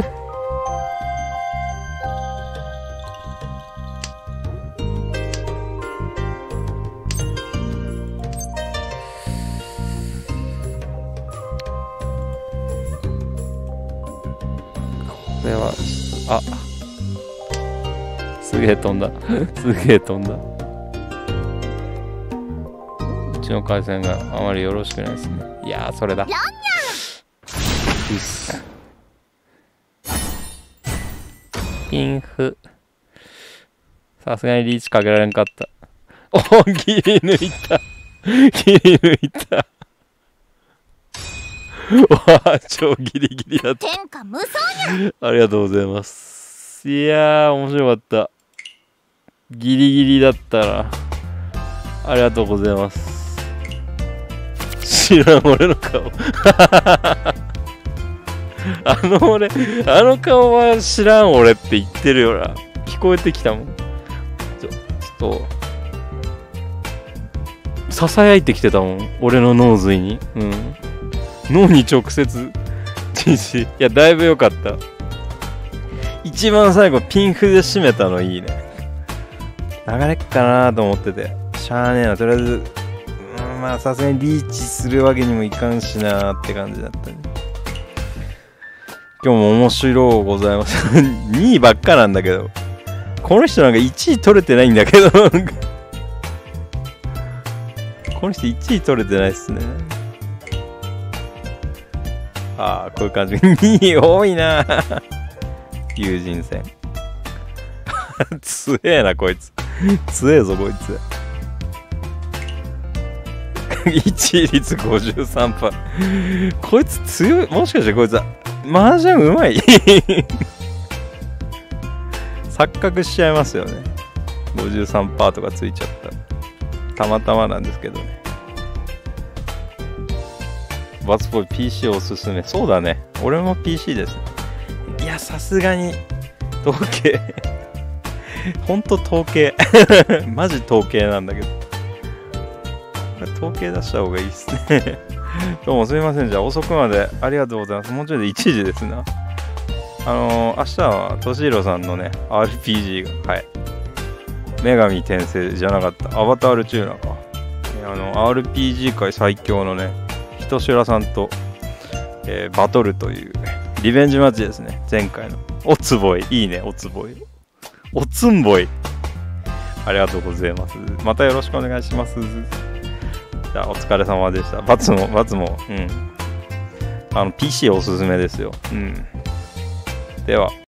これはあ、すげえ飛んだ。すげえ飛んだ。うちの回線があまりよろしくないですね。いやー、それだ。うっす。ピンフ。さすがにリーチかけられんかった。おー、ギリ抜いた。ギリ抜いた。わあ、超ギリギリだった。 天下無双にゃ。 ありがとうございます。いやー、面白かった。ギリギリだったな。ありがとうございます。知らん、俺の顔。俺、あの顔は知らん俺って言ってるよな。聞こえてきたもん。ちょっと、囁いてきてたもん。俺の脳髄に。うん。脳に直接。いや、だいぶ良かった。一番最後、ピンフで締めたのいいね。流れっかなと思ってて。しゃあねえな。とりあえず、まあ、さすがにリーチするわけにもいかんしなって感じだったね。今日も面白うございます。2位ばっかなんだけど。この人なんか1位取れてないんだけど。 この人1位取れてないっすね。ああ、こういう感じ。2位多いな。友人戦。強えな、こいつ。強えぞ、こいつ。1位率 53%。こいつ強い。もしかしてこいつ、麻雀うまい。錯覚しちゃいますよね。53% とかついちゃった。たまたまなんですけどね。バツポイ PC おすすめ。そうだね。俺も PC です。いや、さすがに統計。ほんと統計。マジ統計なんだけど。統計出した方がいいっすね。どうもすみません。じゃあ遅くまでありがとうございます。もうちょいで1時ですな。明日はとしひろさんのね、RPG が、はい。女神転生じゃなかった。アバタールチューナーか。RPG 界最強のね、ひとしらさんと、バトルという、リベンジマッチですね。前回の。おつぼい。いいね、おつぼい。おつんぼい。ありがとうございます。またよろしくお願いします。じゃあ、お疲れ様でした。バツも、PC おすすめですよ。うん。では。